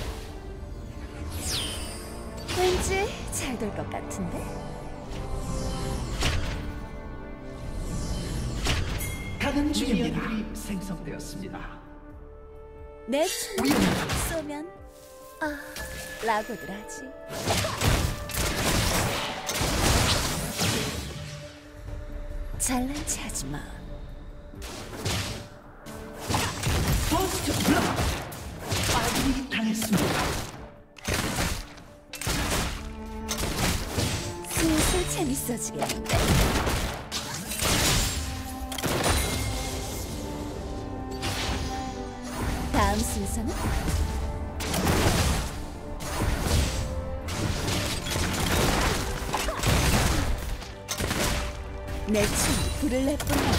왠지 잘 될 것 같은데? 가는 중입니다. 생성되었습니다. 내 총을 위험하다. 쏘면 아, 라고들 하지. 잘난 체 하지 마. 퍼스트 블럭! 아군이 당했습니다. 슬슬 재밌어지겠는데? 다음 순서는? 내 춤이 불을 내뿜는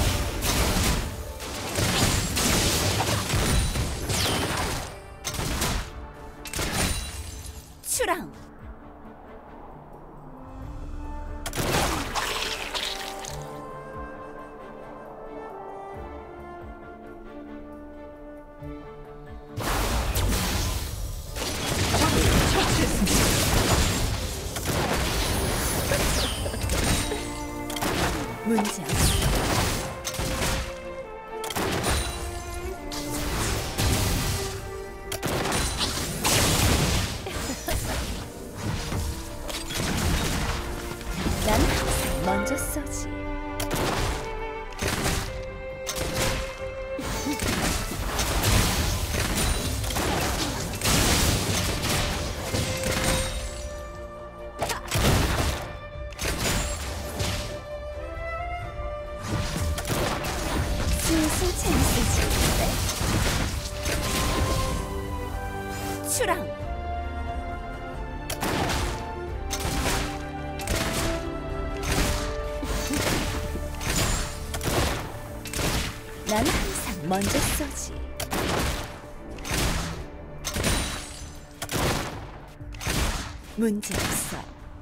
추랑. 처치했습니다. 문제 없어. 난 항상 먼저 쏘지. 슬슬 재밌어지는데? 추랑. 난 항상 먼저 쏘지. 문제 없어.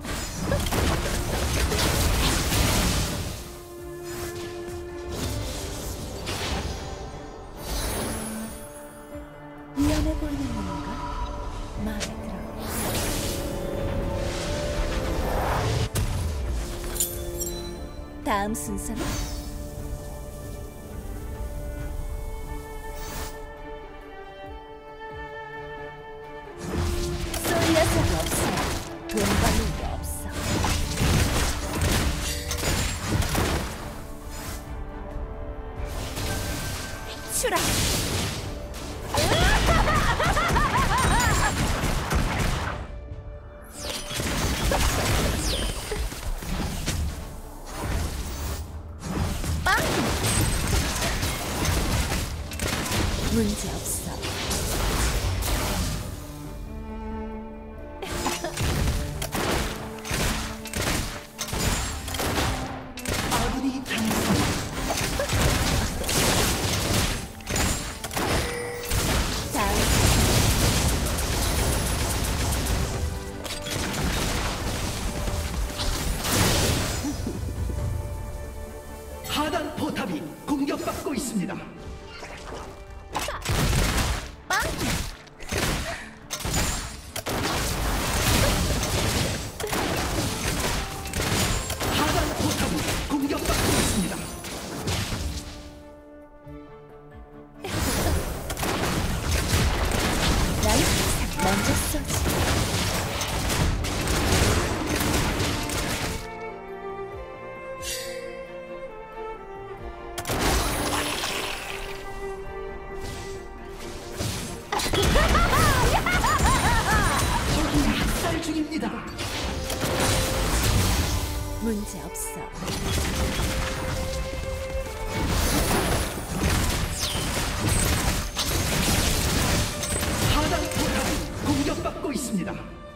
위험해 보이는 건가? 마음에 들어. 다음 순서는 쏠 녀석이 없어. 돈 받는 게 없어. 추락. 빵. 문제 없어. 아군이 당했습니다. 다음 하단 포탑이 공격받고 있습니다. 빵. 하단 포탑이 공격받고 있습니다. 나는 항상 먼저 쏘지. 적이 학살 중입니다. 문제 없어. 하단 포탑이 공격받고 있습니다.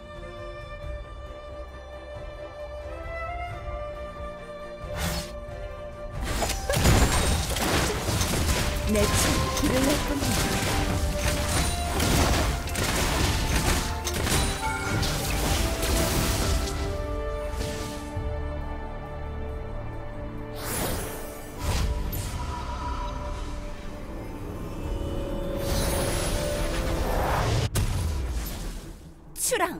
내 춤 길을 낼 뿐이야. 추랑.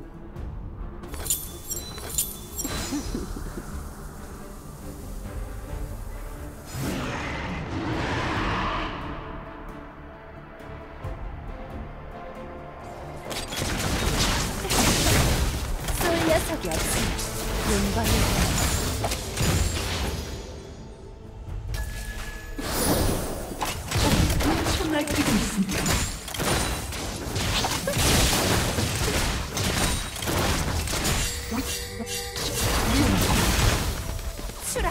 쏠 녀석이 없으면 용광이 엄청 날뛰고 있습니다. 추랑.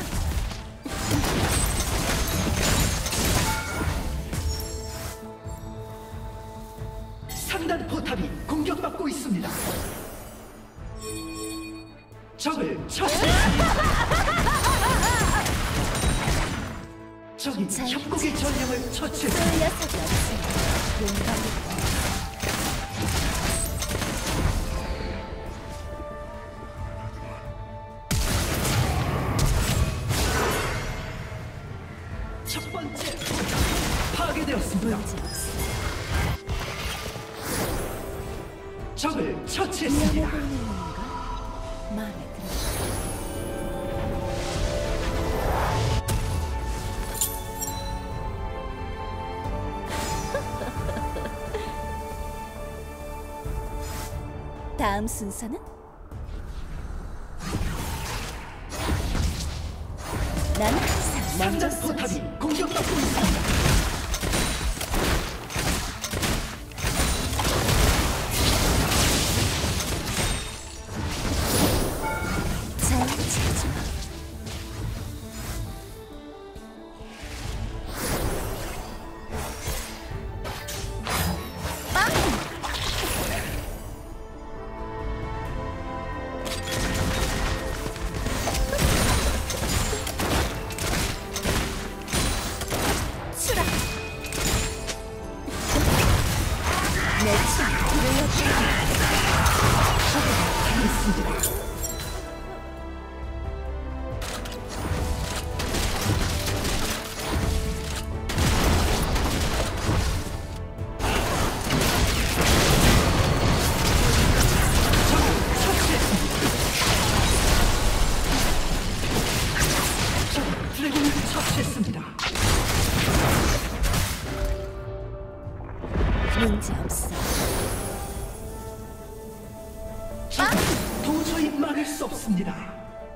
상단 포탑이 공격받고 있습니다. 적을 처치했습니다. 적이 협곡의 전령을 처치했습니다. 쏠 녀석이 없으면 용광이 첫 번째 포탑이 파괴되었습니다. 문제 없어. 적을 처치했습니다. 위험해 보이는 건가? 마음에 들어. 다음 순서는 나는 항상 먼저 상단 포탑이 쏘지. 공격받고 있습니다. 잘 찾아. 빵. 추락. 내춤 들렸다. 당했습니다. 적을 빵! 도저히 막을 수 없습니다.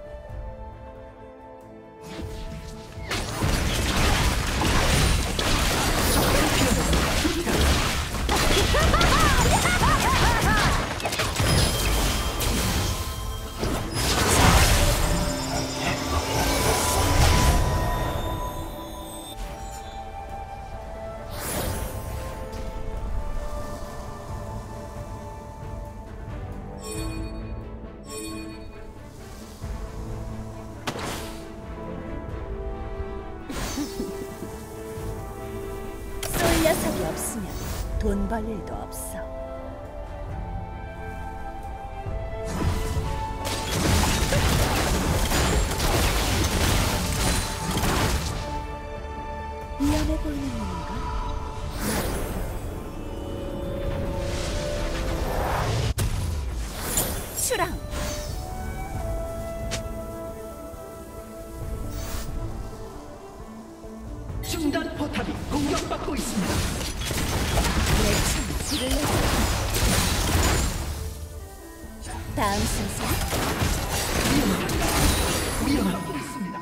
쏠 녀석이 없으면 돈 벌 일도 없어. 위험해 보이는 건가? 추랑! 중단 포탑이 공격받고 있습니다. 내 춤 불을 내서 다음 순서 위험하고 있습니다.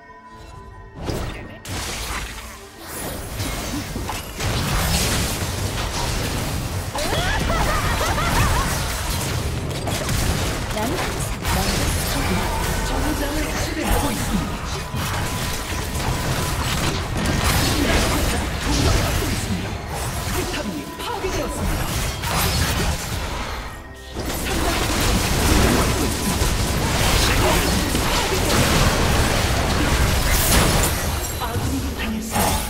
난 항상 먼저 정장을 지배하고 있습니다. 공격받고 있습니다. 포탑이 파괴되었습니다. 아군이 당했습니다.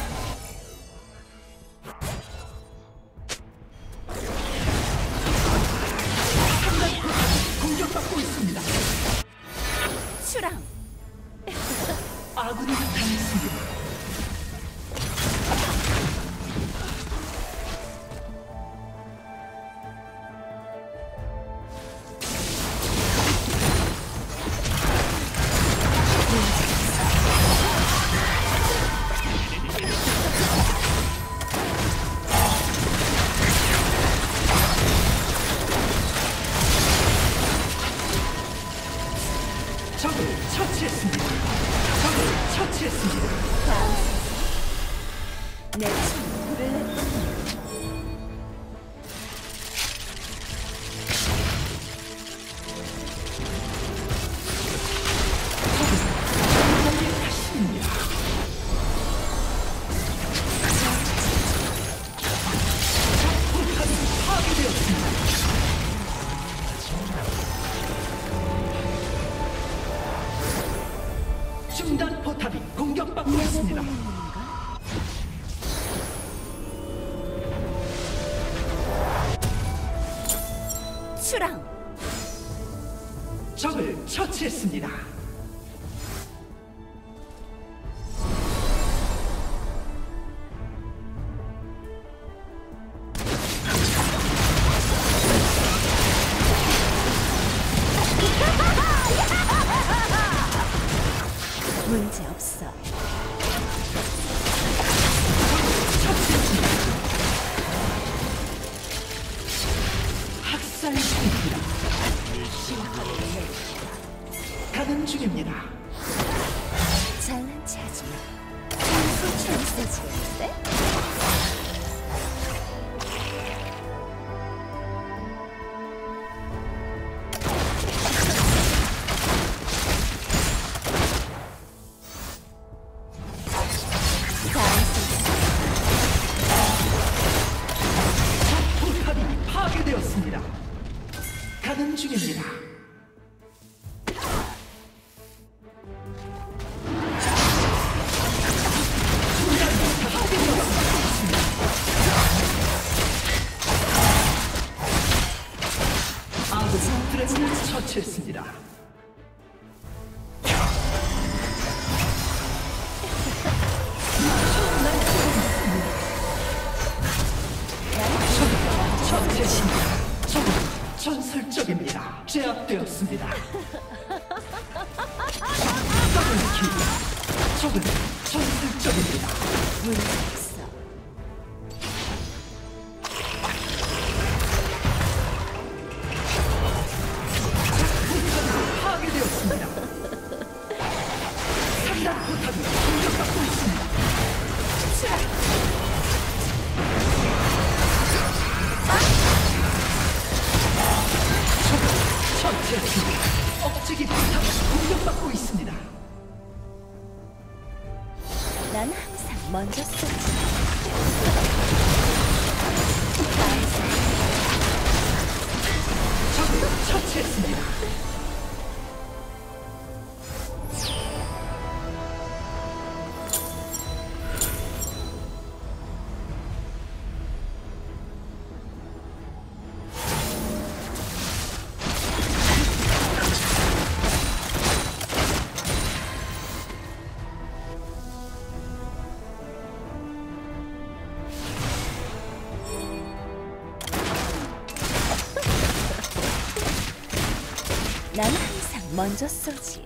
공격받고 있습니다. 추랑! 아군이 당했습니다. 적을 처치했습니다. 적을 처치했습니다. 다음 순서 내 춤 불을 내서 다시입니다. 포탑이 파괴되었습니다. 중단 포탑이 공격받고 있습니다. 추랑! 적을 처치했습니다. 문제 없어. 처치했습니다. 학살 중입니다. 가는 중입니다. 잘난 체하지 마. 장수처럼 세지겠는데? 다음 순서 포탑이 파괴되었습니다. 가는 중입니다. 아군 드래곤을 처치했습니다. 처치했습니다. 적은 전설적입니다. 제압되었습니다. 더블킬. 적은 전설적입니다. 문제 없어. 처치했습니다. 억제기 포탑이 공격받고 있습니다. 난 항상 먼저 쏘지. 적을 처치했습니다. 난 항상 먼저 쏘지.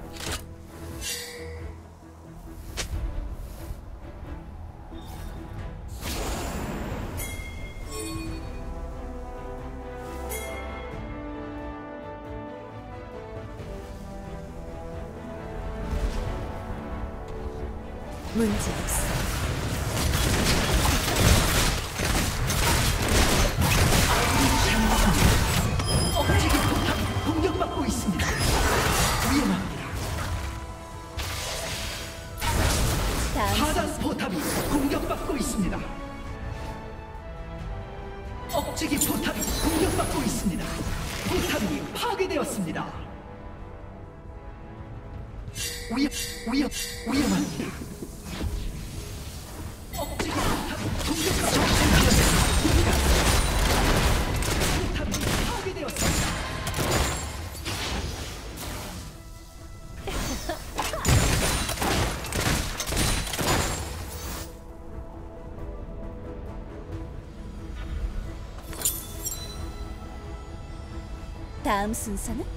문제 없어. 억제기 포탑이 공격받고 있습니다. 위험합니다. 다음 하단 포탑이 공격받고 있습니다. 억제기 포탑이 공격받고 있습니다. 포탑이 파괴되었습니다. 위험, 위험, 위험합니다. 억제기 포탑이 공격받고 있습니다. 포탑이 파괴되었습니다. 다음 순서는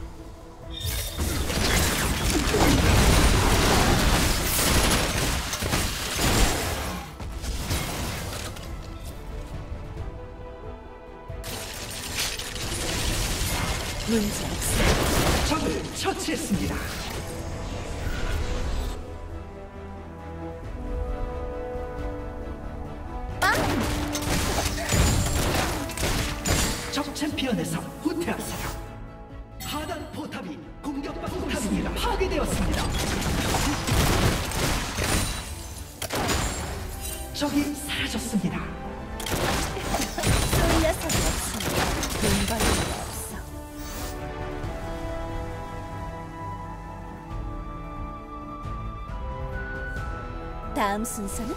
문제 없어. 적을 처치했습니다. 적 챔피언에서 후퇴하세요. 하단 포탑이 공격받고 포탑입니다. 파괴되었습니다. 적이 사라졌습니다. 쏠 녀석이 없으니 돈 벌 일이 없어. 다음 순서는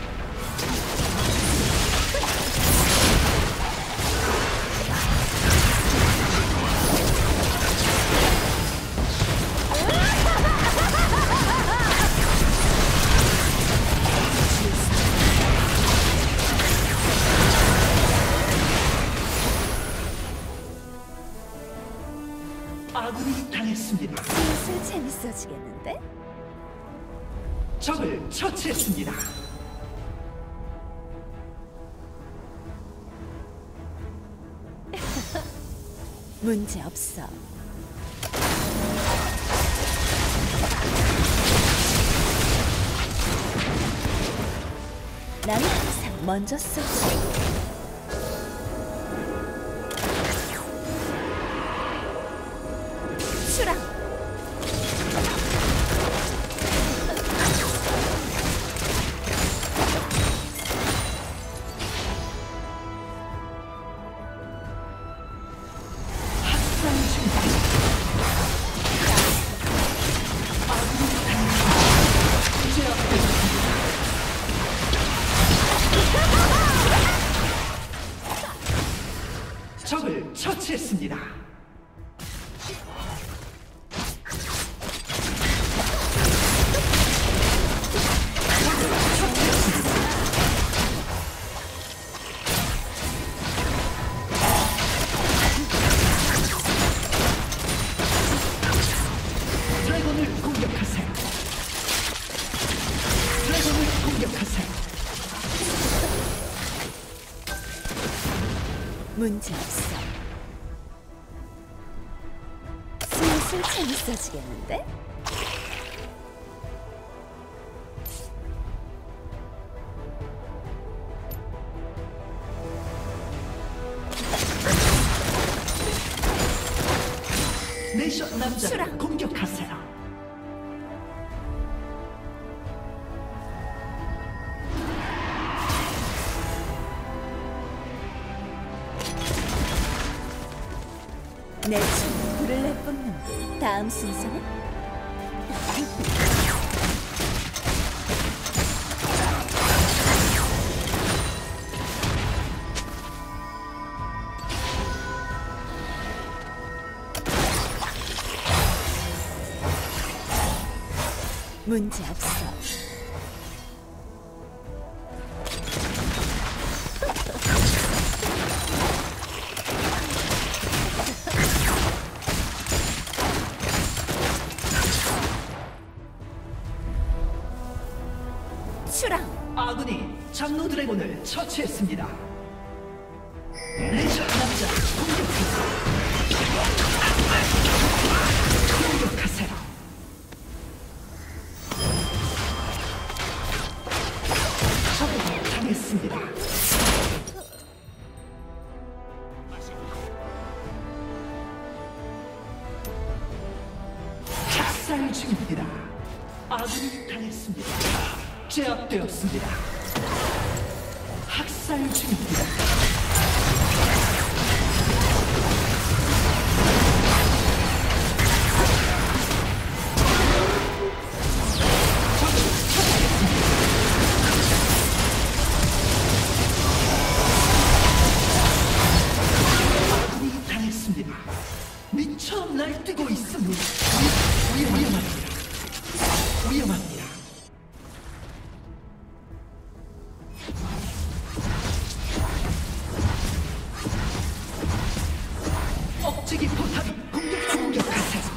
아군이 당했습니다. 슬슬 재밌어지겠는데? 적을 처치했습니다. 문제 없어. 난 항상 먼저 쏘지. 수락. 적을 처치했습니다. 드래곤을 공격하세요. 드래곤을 공격하세요. 문제 없어. 슬슬 재밌어지겠는데? 레이저 남자를 수락. 공격하세요. 내 춤 불을 내뿜는 다음 순서는? 문제 없어. 추랑. 아군이 장로 드래곤을 처치했습니다. 레이저 남자 공격하세요. 공격하세요. 적을 당했습니다. 작살 중입니다. 아군이 당했습니다. 제압되었습니다. 학살 중입니다. 아군이 당했습니다. 미쳐 날뛰고 있습니다. 위, 위, 위험합니다. 위험합니다. 억제기 포탑이 공격 공격하세요.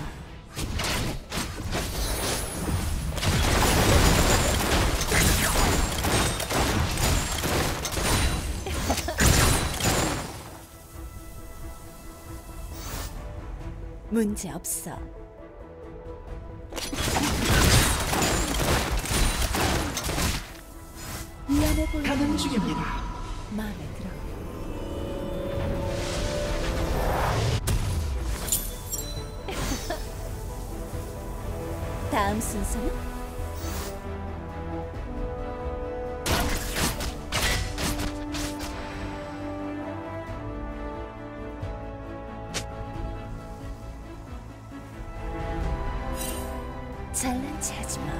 문제 없어. 미안해 보여. 가는 중입니다. 마음에 들어. 다음 순서는? 잘난 체 하지 마.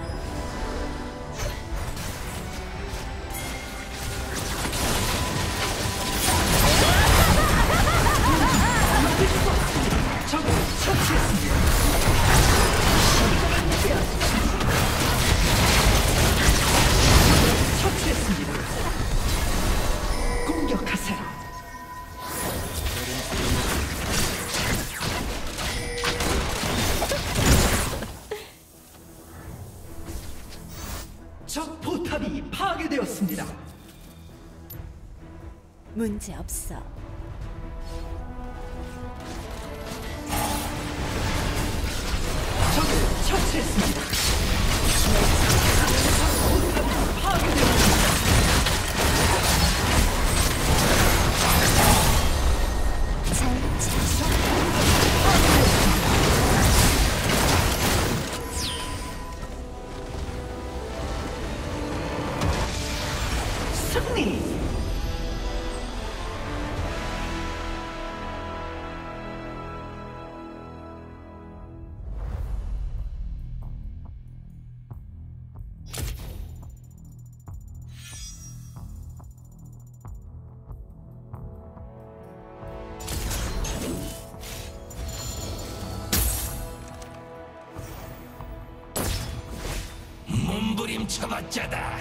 적을 처치했습니다. 처치했습니다. 공격하세요. 적 포탑이 파괴되었습니다. 문제 없어. 적을 처치했습니다. 포탑이 파괴되었습니다. 잘난 체 하지 마. 승리! 몸부림쳐봤자다.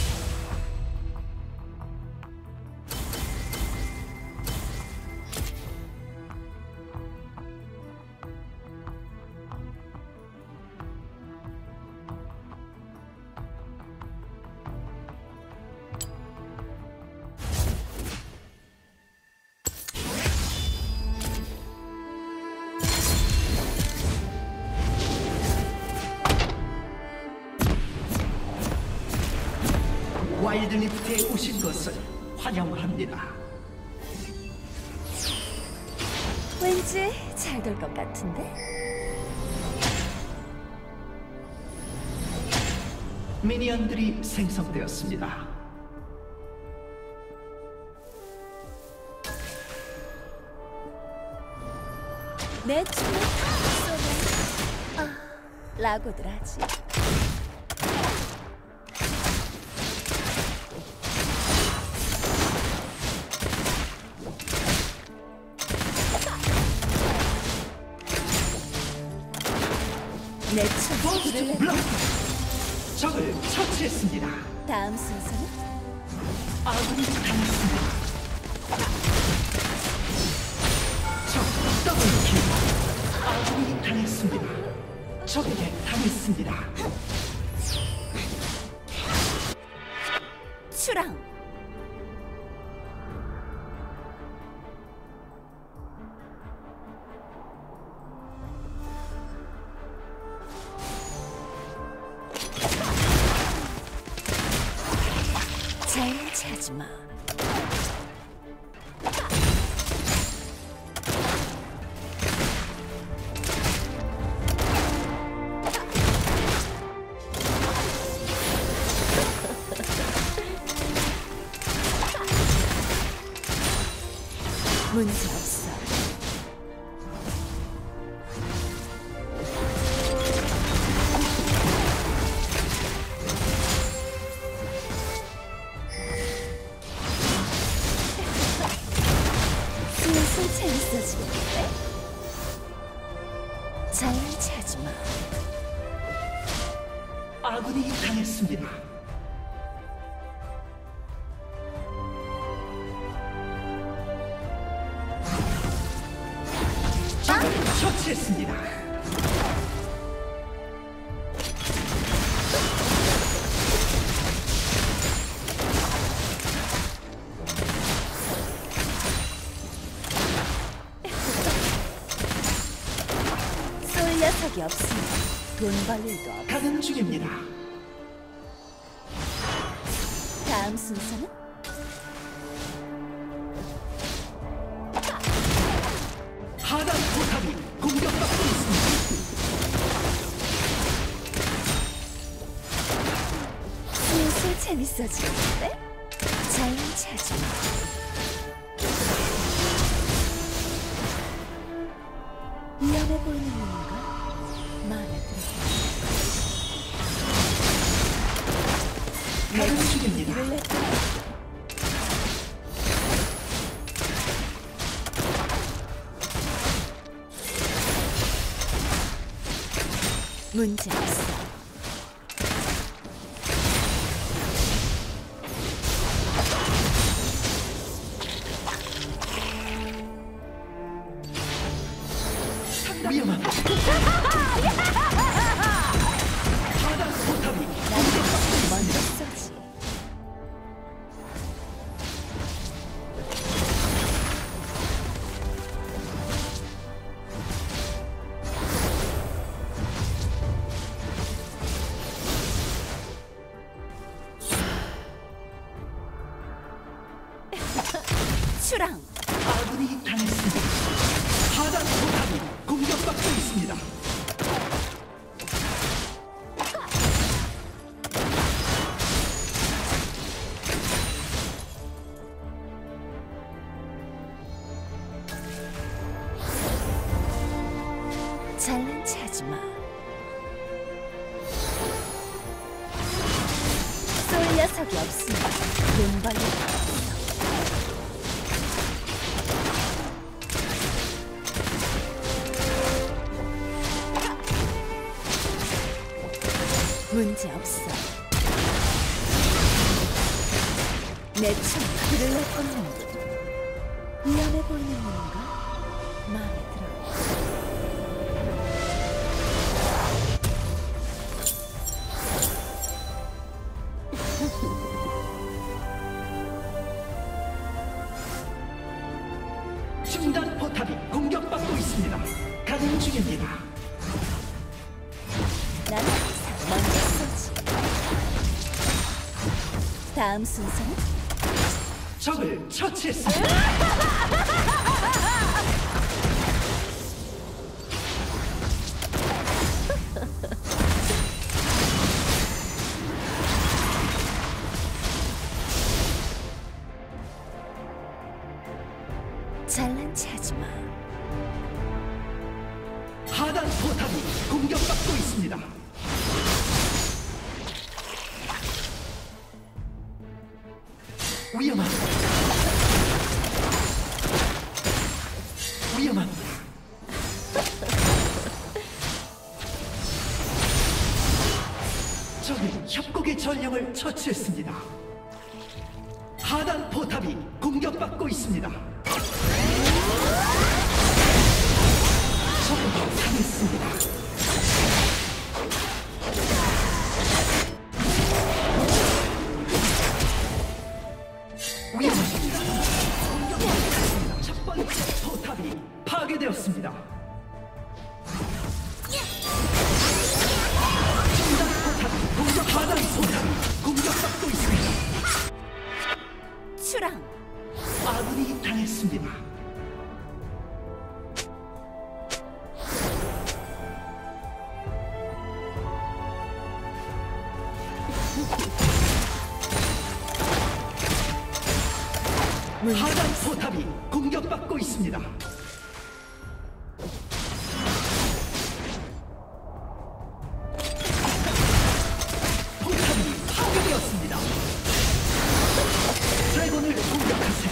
와일드리프트에 오신 것을 환영합니다. 왠지 잘 될 것 같은데? 미니언들이 생성되었습니다. 내 춤을 쏘면 아, 라고들 하지. 내 춤을 버스트 블록! 적을 처치했습니다. 다음 순서는 아군이 당했습니다. 적 더블킬. 아군이 당했습니다. 적에게 당했습니다. 추랑. 잘 찾지마. 문제 없어. 슬슬 재밌어지겠는데? 잘 찾지마. 아군이 당했습니다. 적을 처치했습니다. 쏠 녀석이 없으면 돈 벌 일도 없어. 가는 중입니다. 다음 순서는 하단 포탑이 공격받고 있습니다. 슬슬 재밌어지겠는데? 잘 찾지마. 위험해 보이는 건가? 마음에 들어. 가는 중입니다. 이를 냈다. 문제 없어. 위험합니다. 하단 포탑이 먼저 쏘지. 추랑. 아군이 당했습니다. 하단 포탑이 공격받고 있습니다. 잘난 체하지마. 쏠 녀석이 없으면 돈 벌릴 거 없어. 문제 없어. 내 춤 그를 내꽂는 위험해 보이는 건가? 마음에 들어. 중단 포탑이 공격받고 있습니다. 가는 중입니다. 난 항상 먼저 쏘지. 다음 순서는 적을 처치했습니다. 있습니다. 위험합니다. 위험합니다. 적이 협곡의 전령을 처치했습니다. 하단 포탑이 공격받고 있습니다. 적을 당했습니다. 위험합니다. 공격받습니다. 첫 번째 포탑이 파괴되었습니다. 중단 포탑이 공격 하단 포탑이 공격받고 있습니다. 추랑. 아군이 당했습니다. 하단 포탑이 공격받고 있습니다. 포탑이 파괴되었습니다. 드래곤을 공격하세요.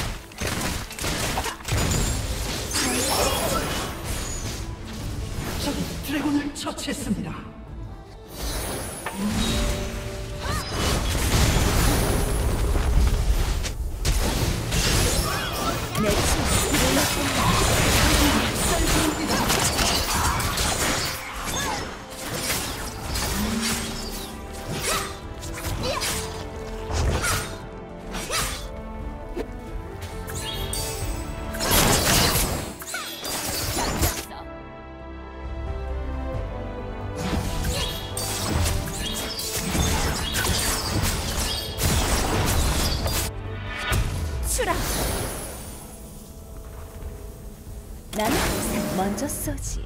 적이 드래곤을 처치했습니다. 내 친구를 추랑. 나는 항상 먼저 쏘지.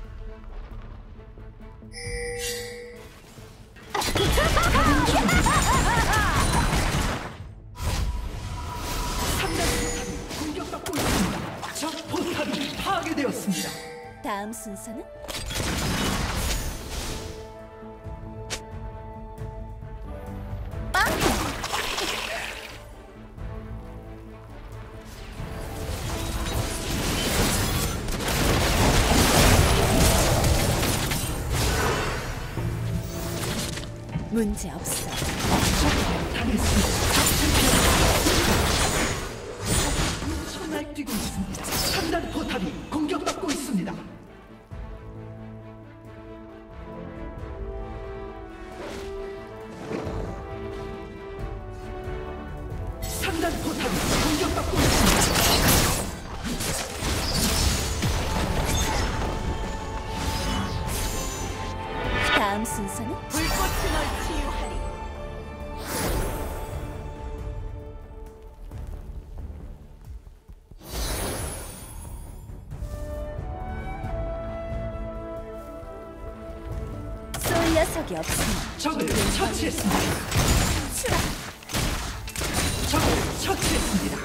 삼단 포탑이 공격받고 있습니다. 적 포탑이 파괴되었습니다. 다음 순서는 빵! 문제 없어. 당했습니다. 엄청 뛰고 있습니다. 삼단 포탑이 공격받고 있습니다. 삼단 포탑이 공격받고 있습니다. 다음 순서는 불꽃이 널 치유하리. 쏠 녀석이 없으면 적을 처치했습니다. 추락. 적을 처치했습니다.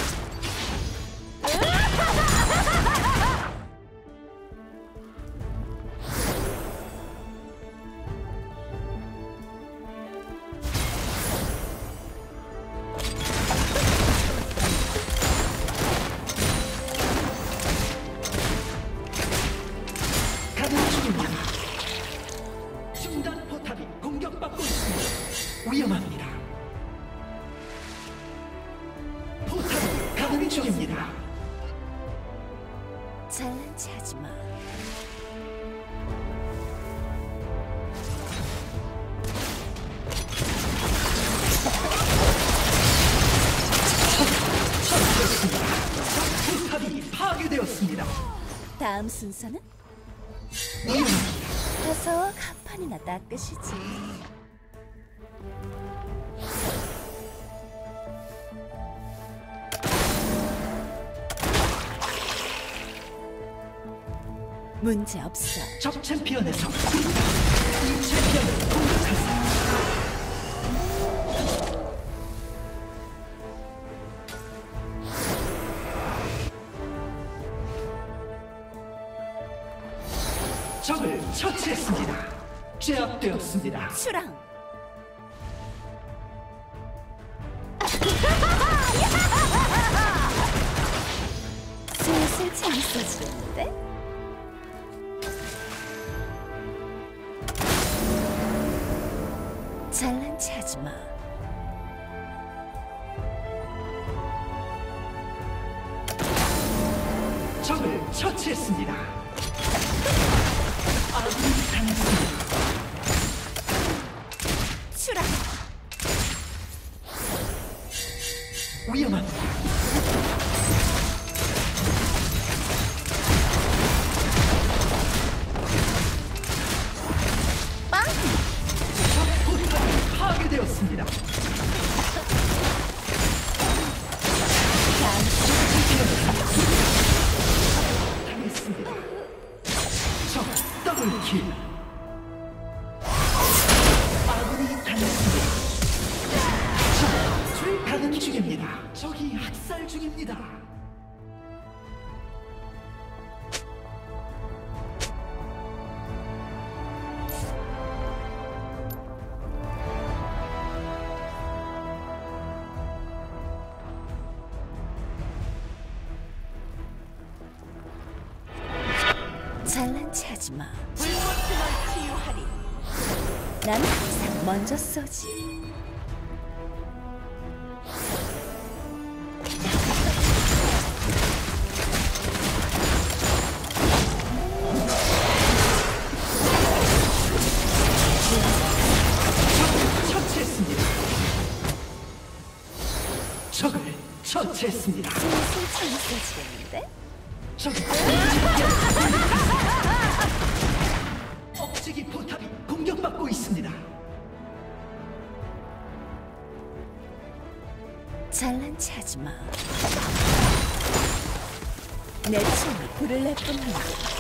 가는 중입니다. 중단 포탑이 공격받고 있습니다. 위험합니다. 포탑이 가는 중입니다. 잘난 체 하지 마. 포탑이 파괴되었습니다. 다음 순서는 위험합니다. 가서 간판이나 닦으시지. 문제 없어. 적 챔피언에서 이 챔피언을 공격하세요. 적을 처치했습니다. 제압되었습니다. 출항. 슬슬 재밌어지는데? 잘난 체 하지 마. 적을 처치했습니다. 아군이 당했습니다. 출항. 위험합니다. 빵! 적 포탑이 파괴되었습니다. 당했습니다. 적 더블킬. 아군이 당했습니다. 적 출가는 중입니다. 적이 학살 중입니다. 잘난 체 하지 마. 불꽃을 치유하리. 난 항상 먼저 쏘지. 처치했습니다. 적을 처치했습니다. 슬슬 재밌어지겠는데? 적이 억제기 포탑이 공격받고 있습니다. 잘난 체 하지 마. 내 총이 불을 내뿜는다.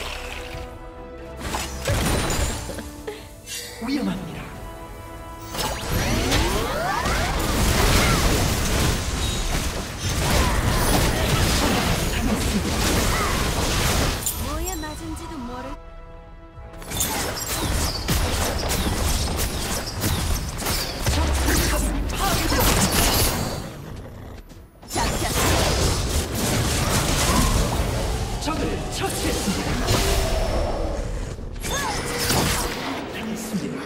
위험합니다. 뭐에 맞은지도 모를. 적 포탑이 파괴되었습니다. 잡혔어. 적을 처치했습니다. 당했습니다.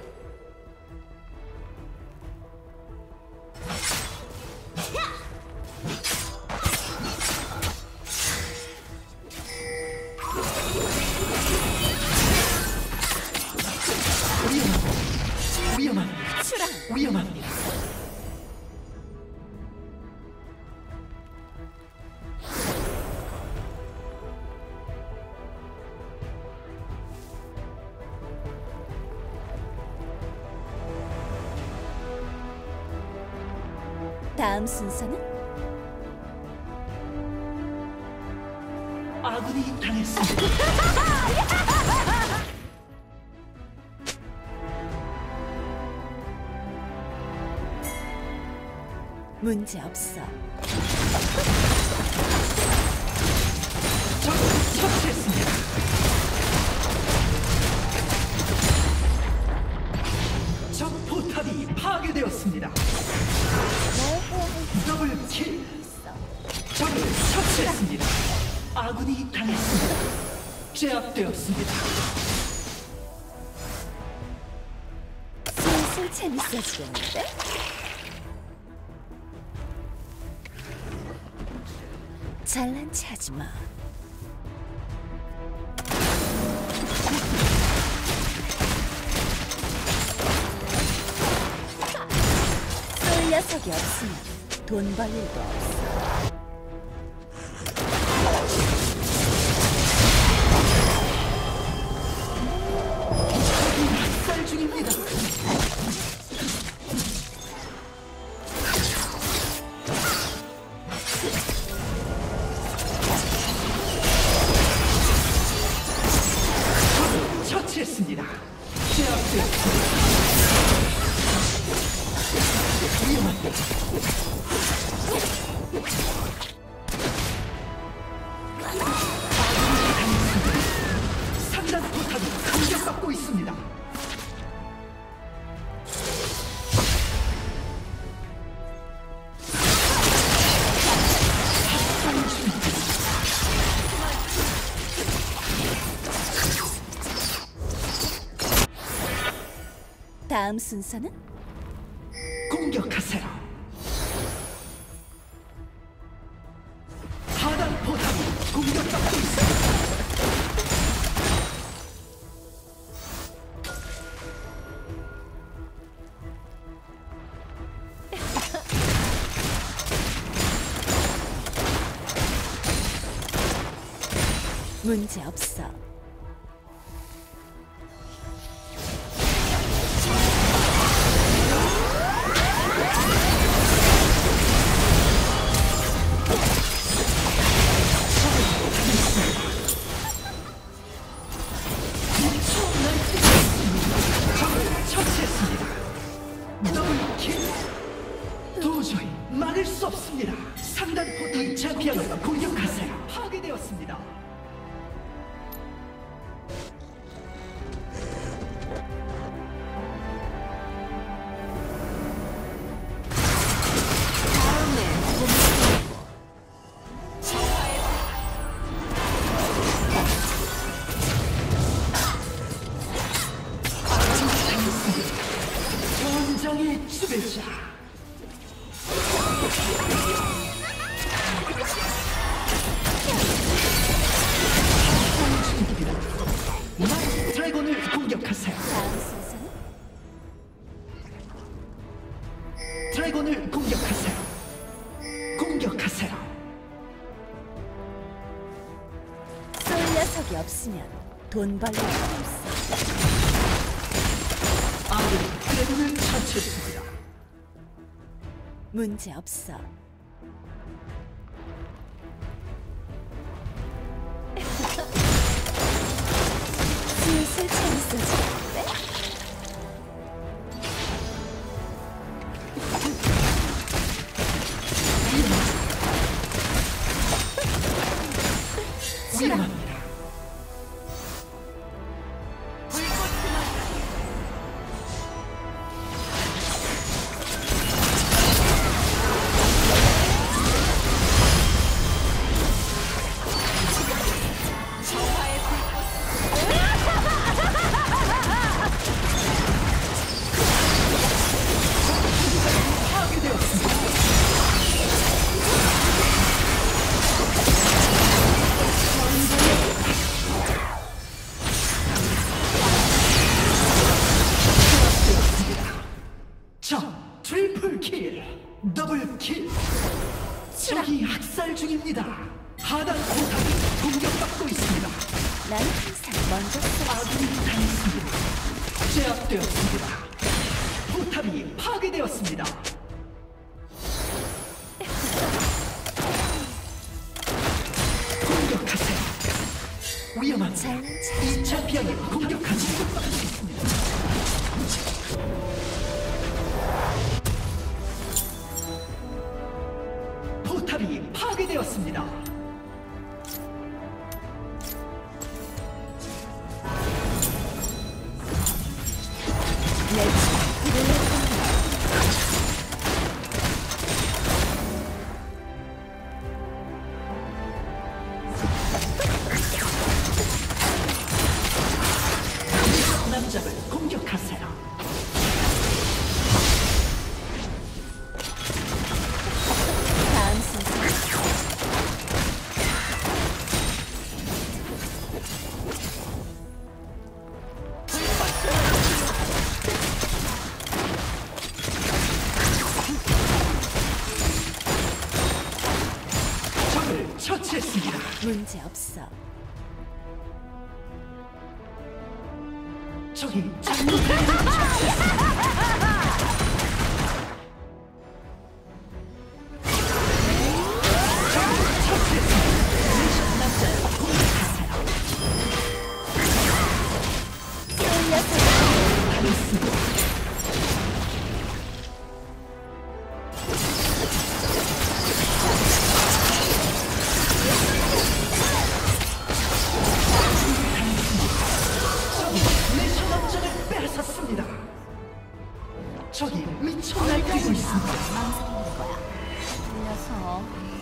위험합니다. 위험합니다. 출항. 위험합니다. 다음 순서는 아군이 당했습니다. 문제 없어. 적을 처치했습니다. 적 포탑이 파괴되었습니다. 뭘 해야 할지 더블킬. 있어. 적을 처치했습니다. 아군이 당했습니다. 제압되었습니다. 슬슬 재밌어지겠는데? 잘난 체 하지 마. 쏠 녀석이 없으면 돈 벌 일도 없어. 학살 중입니다. 적을 처치했습니다. 제압되었습니다. 위험합니다. 공격받고 있습니다. 다음 순서는 공격하세요. 하단 포탑이 공격받고 있습니다. 문제 없어. 처치했습니다. 더블킬. 도저히 막을 수 없습니다. 상단 포탑 챔피언을 공격하세요. 파괴되었습니다. 전장의 지배자. 나이스 드래곤을 공격하세요. 다음 순서는 드래곤을 공격하세요. 공격하세요. 쏠 녀석이 없으면 돈 벌 일 없어. 아군이 드래곤을 처치했습니다. 문제 없어. 슬슬 재밌어지는데? 위험합니다. 적 트리플 킬, 더블 킬. 적이 학살 중입니다. 하단 포탑이 공격받고 있습니다. 난 항상 먼저 쏘. 아군이 당했습니다. 제압되었습니다. 포탑이 파괴되었습니다. 공격하세요. 위험한 잘난 이 챔피언을 공격하지 못하겠습니다. 포탑이 파괴되었습니다. 남자를 공격하세요. 다음 순서 적을 처치했습니다. 문제 없어. 적이 잘못된 적을 처치했습니다. 적을 처치했습니다. 미션 남자를 공격하세요. 쏠 녀석 당했습니다. 적이 있습니다. 망설이는 거야. 돌려서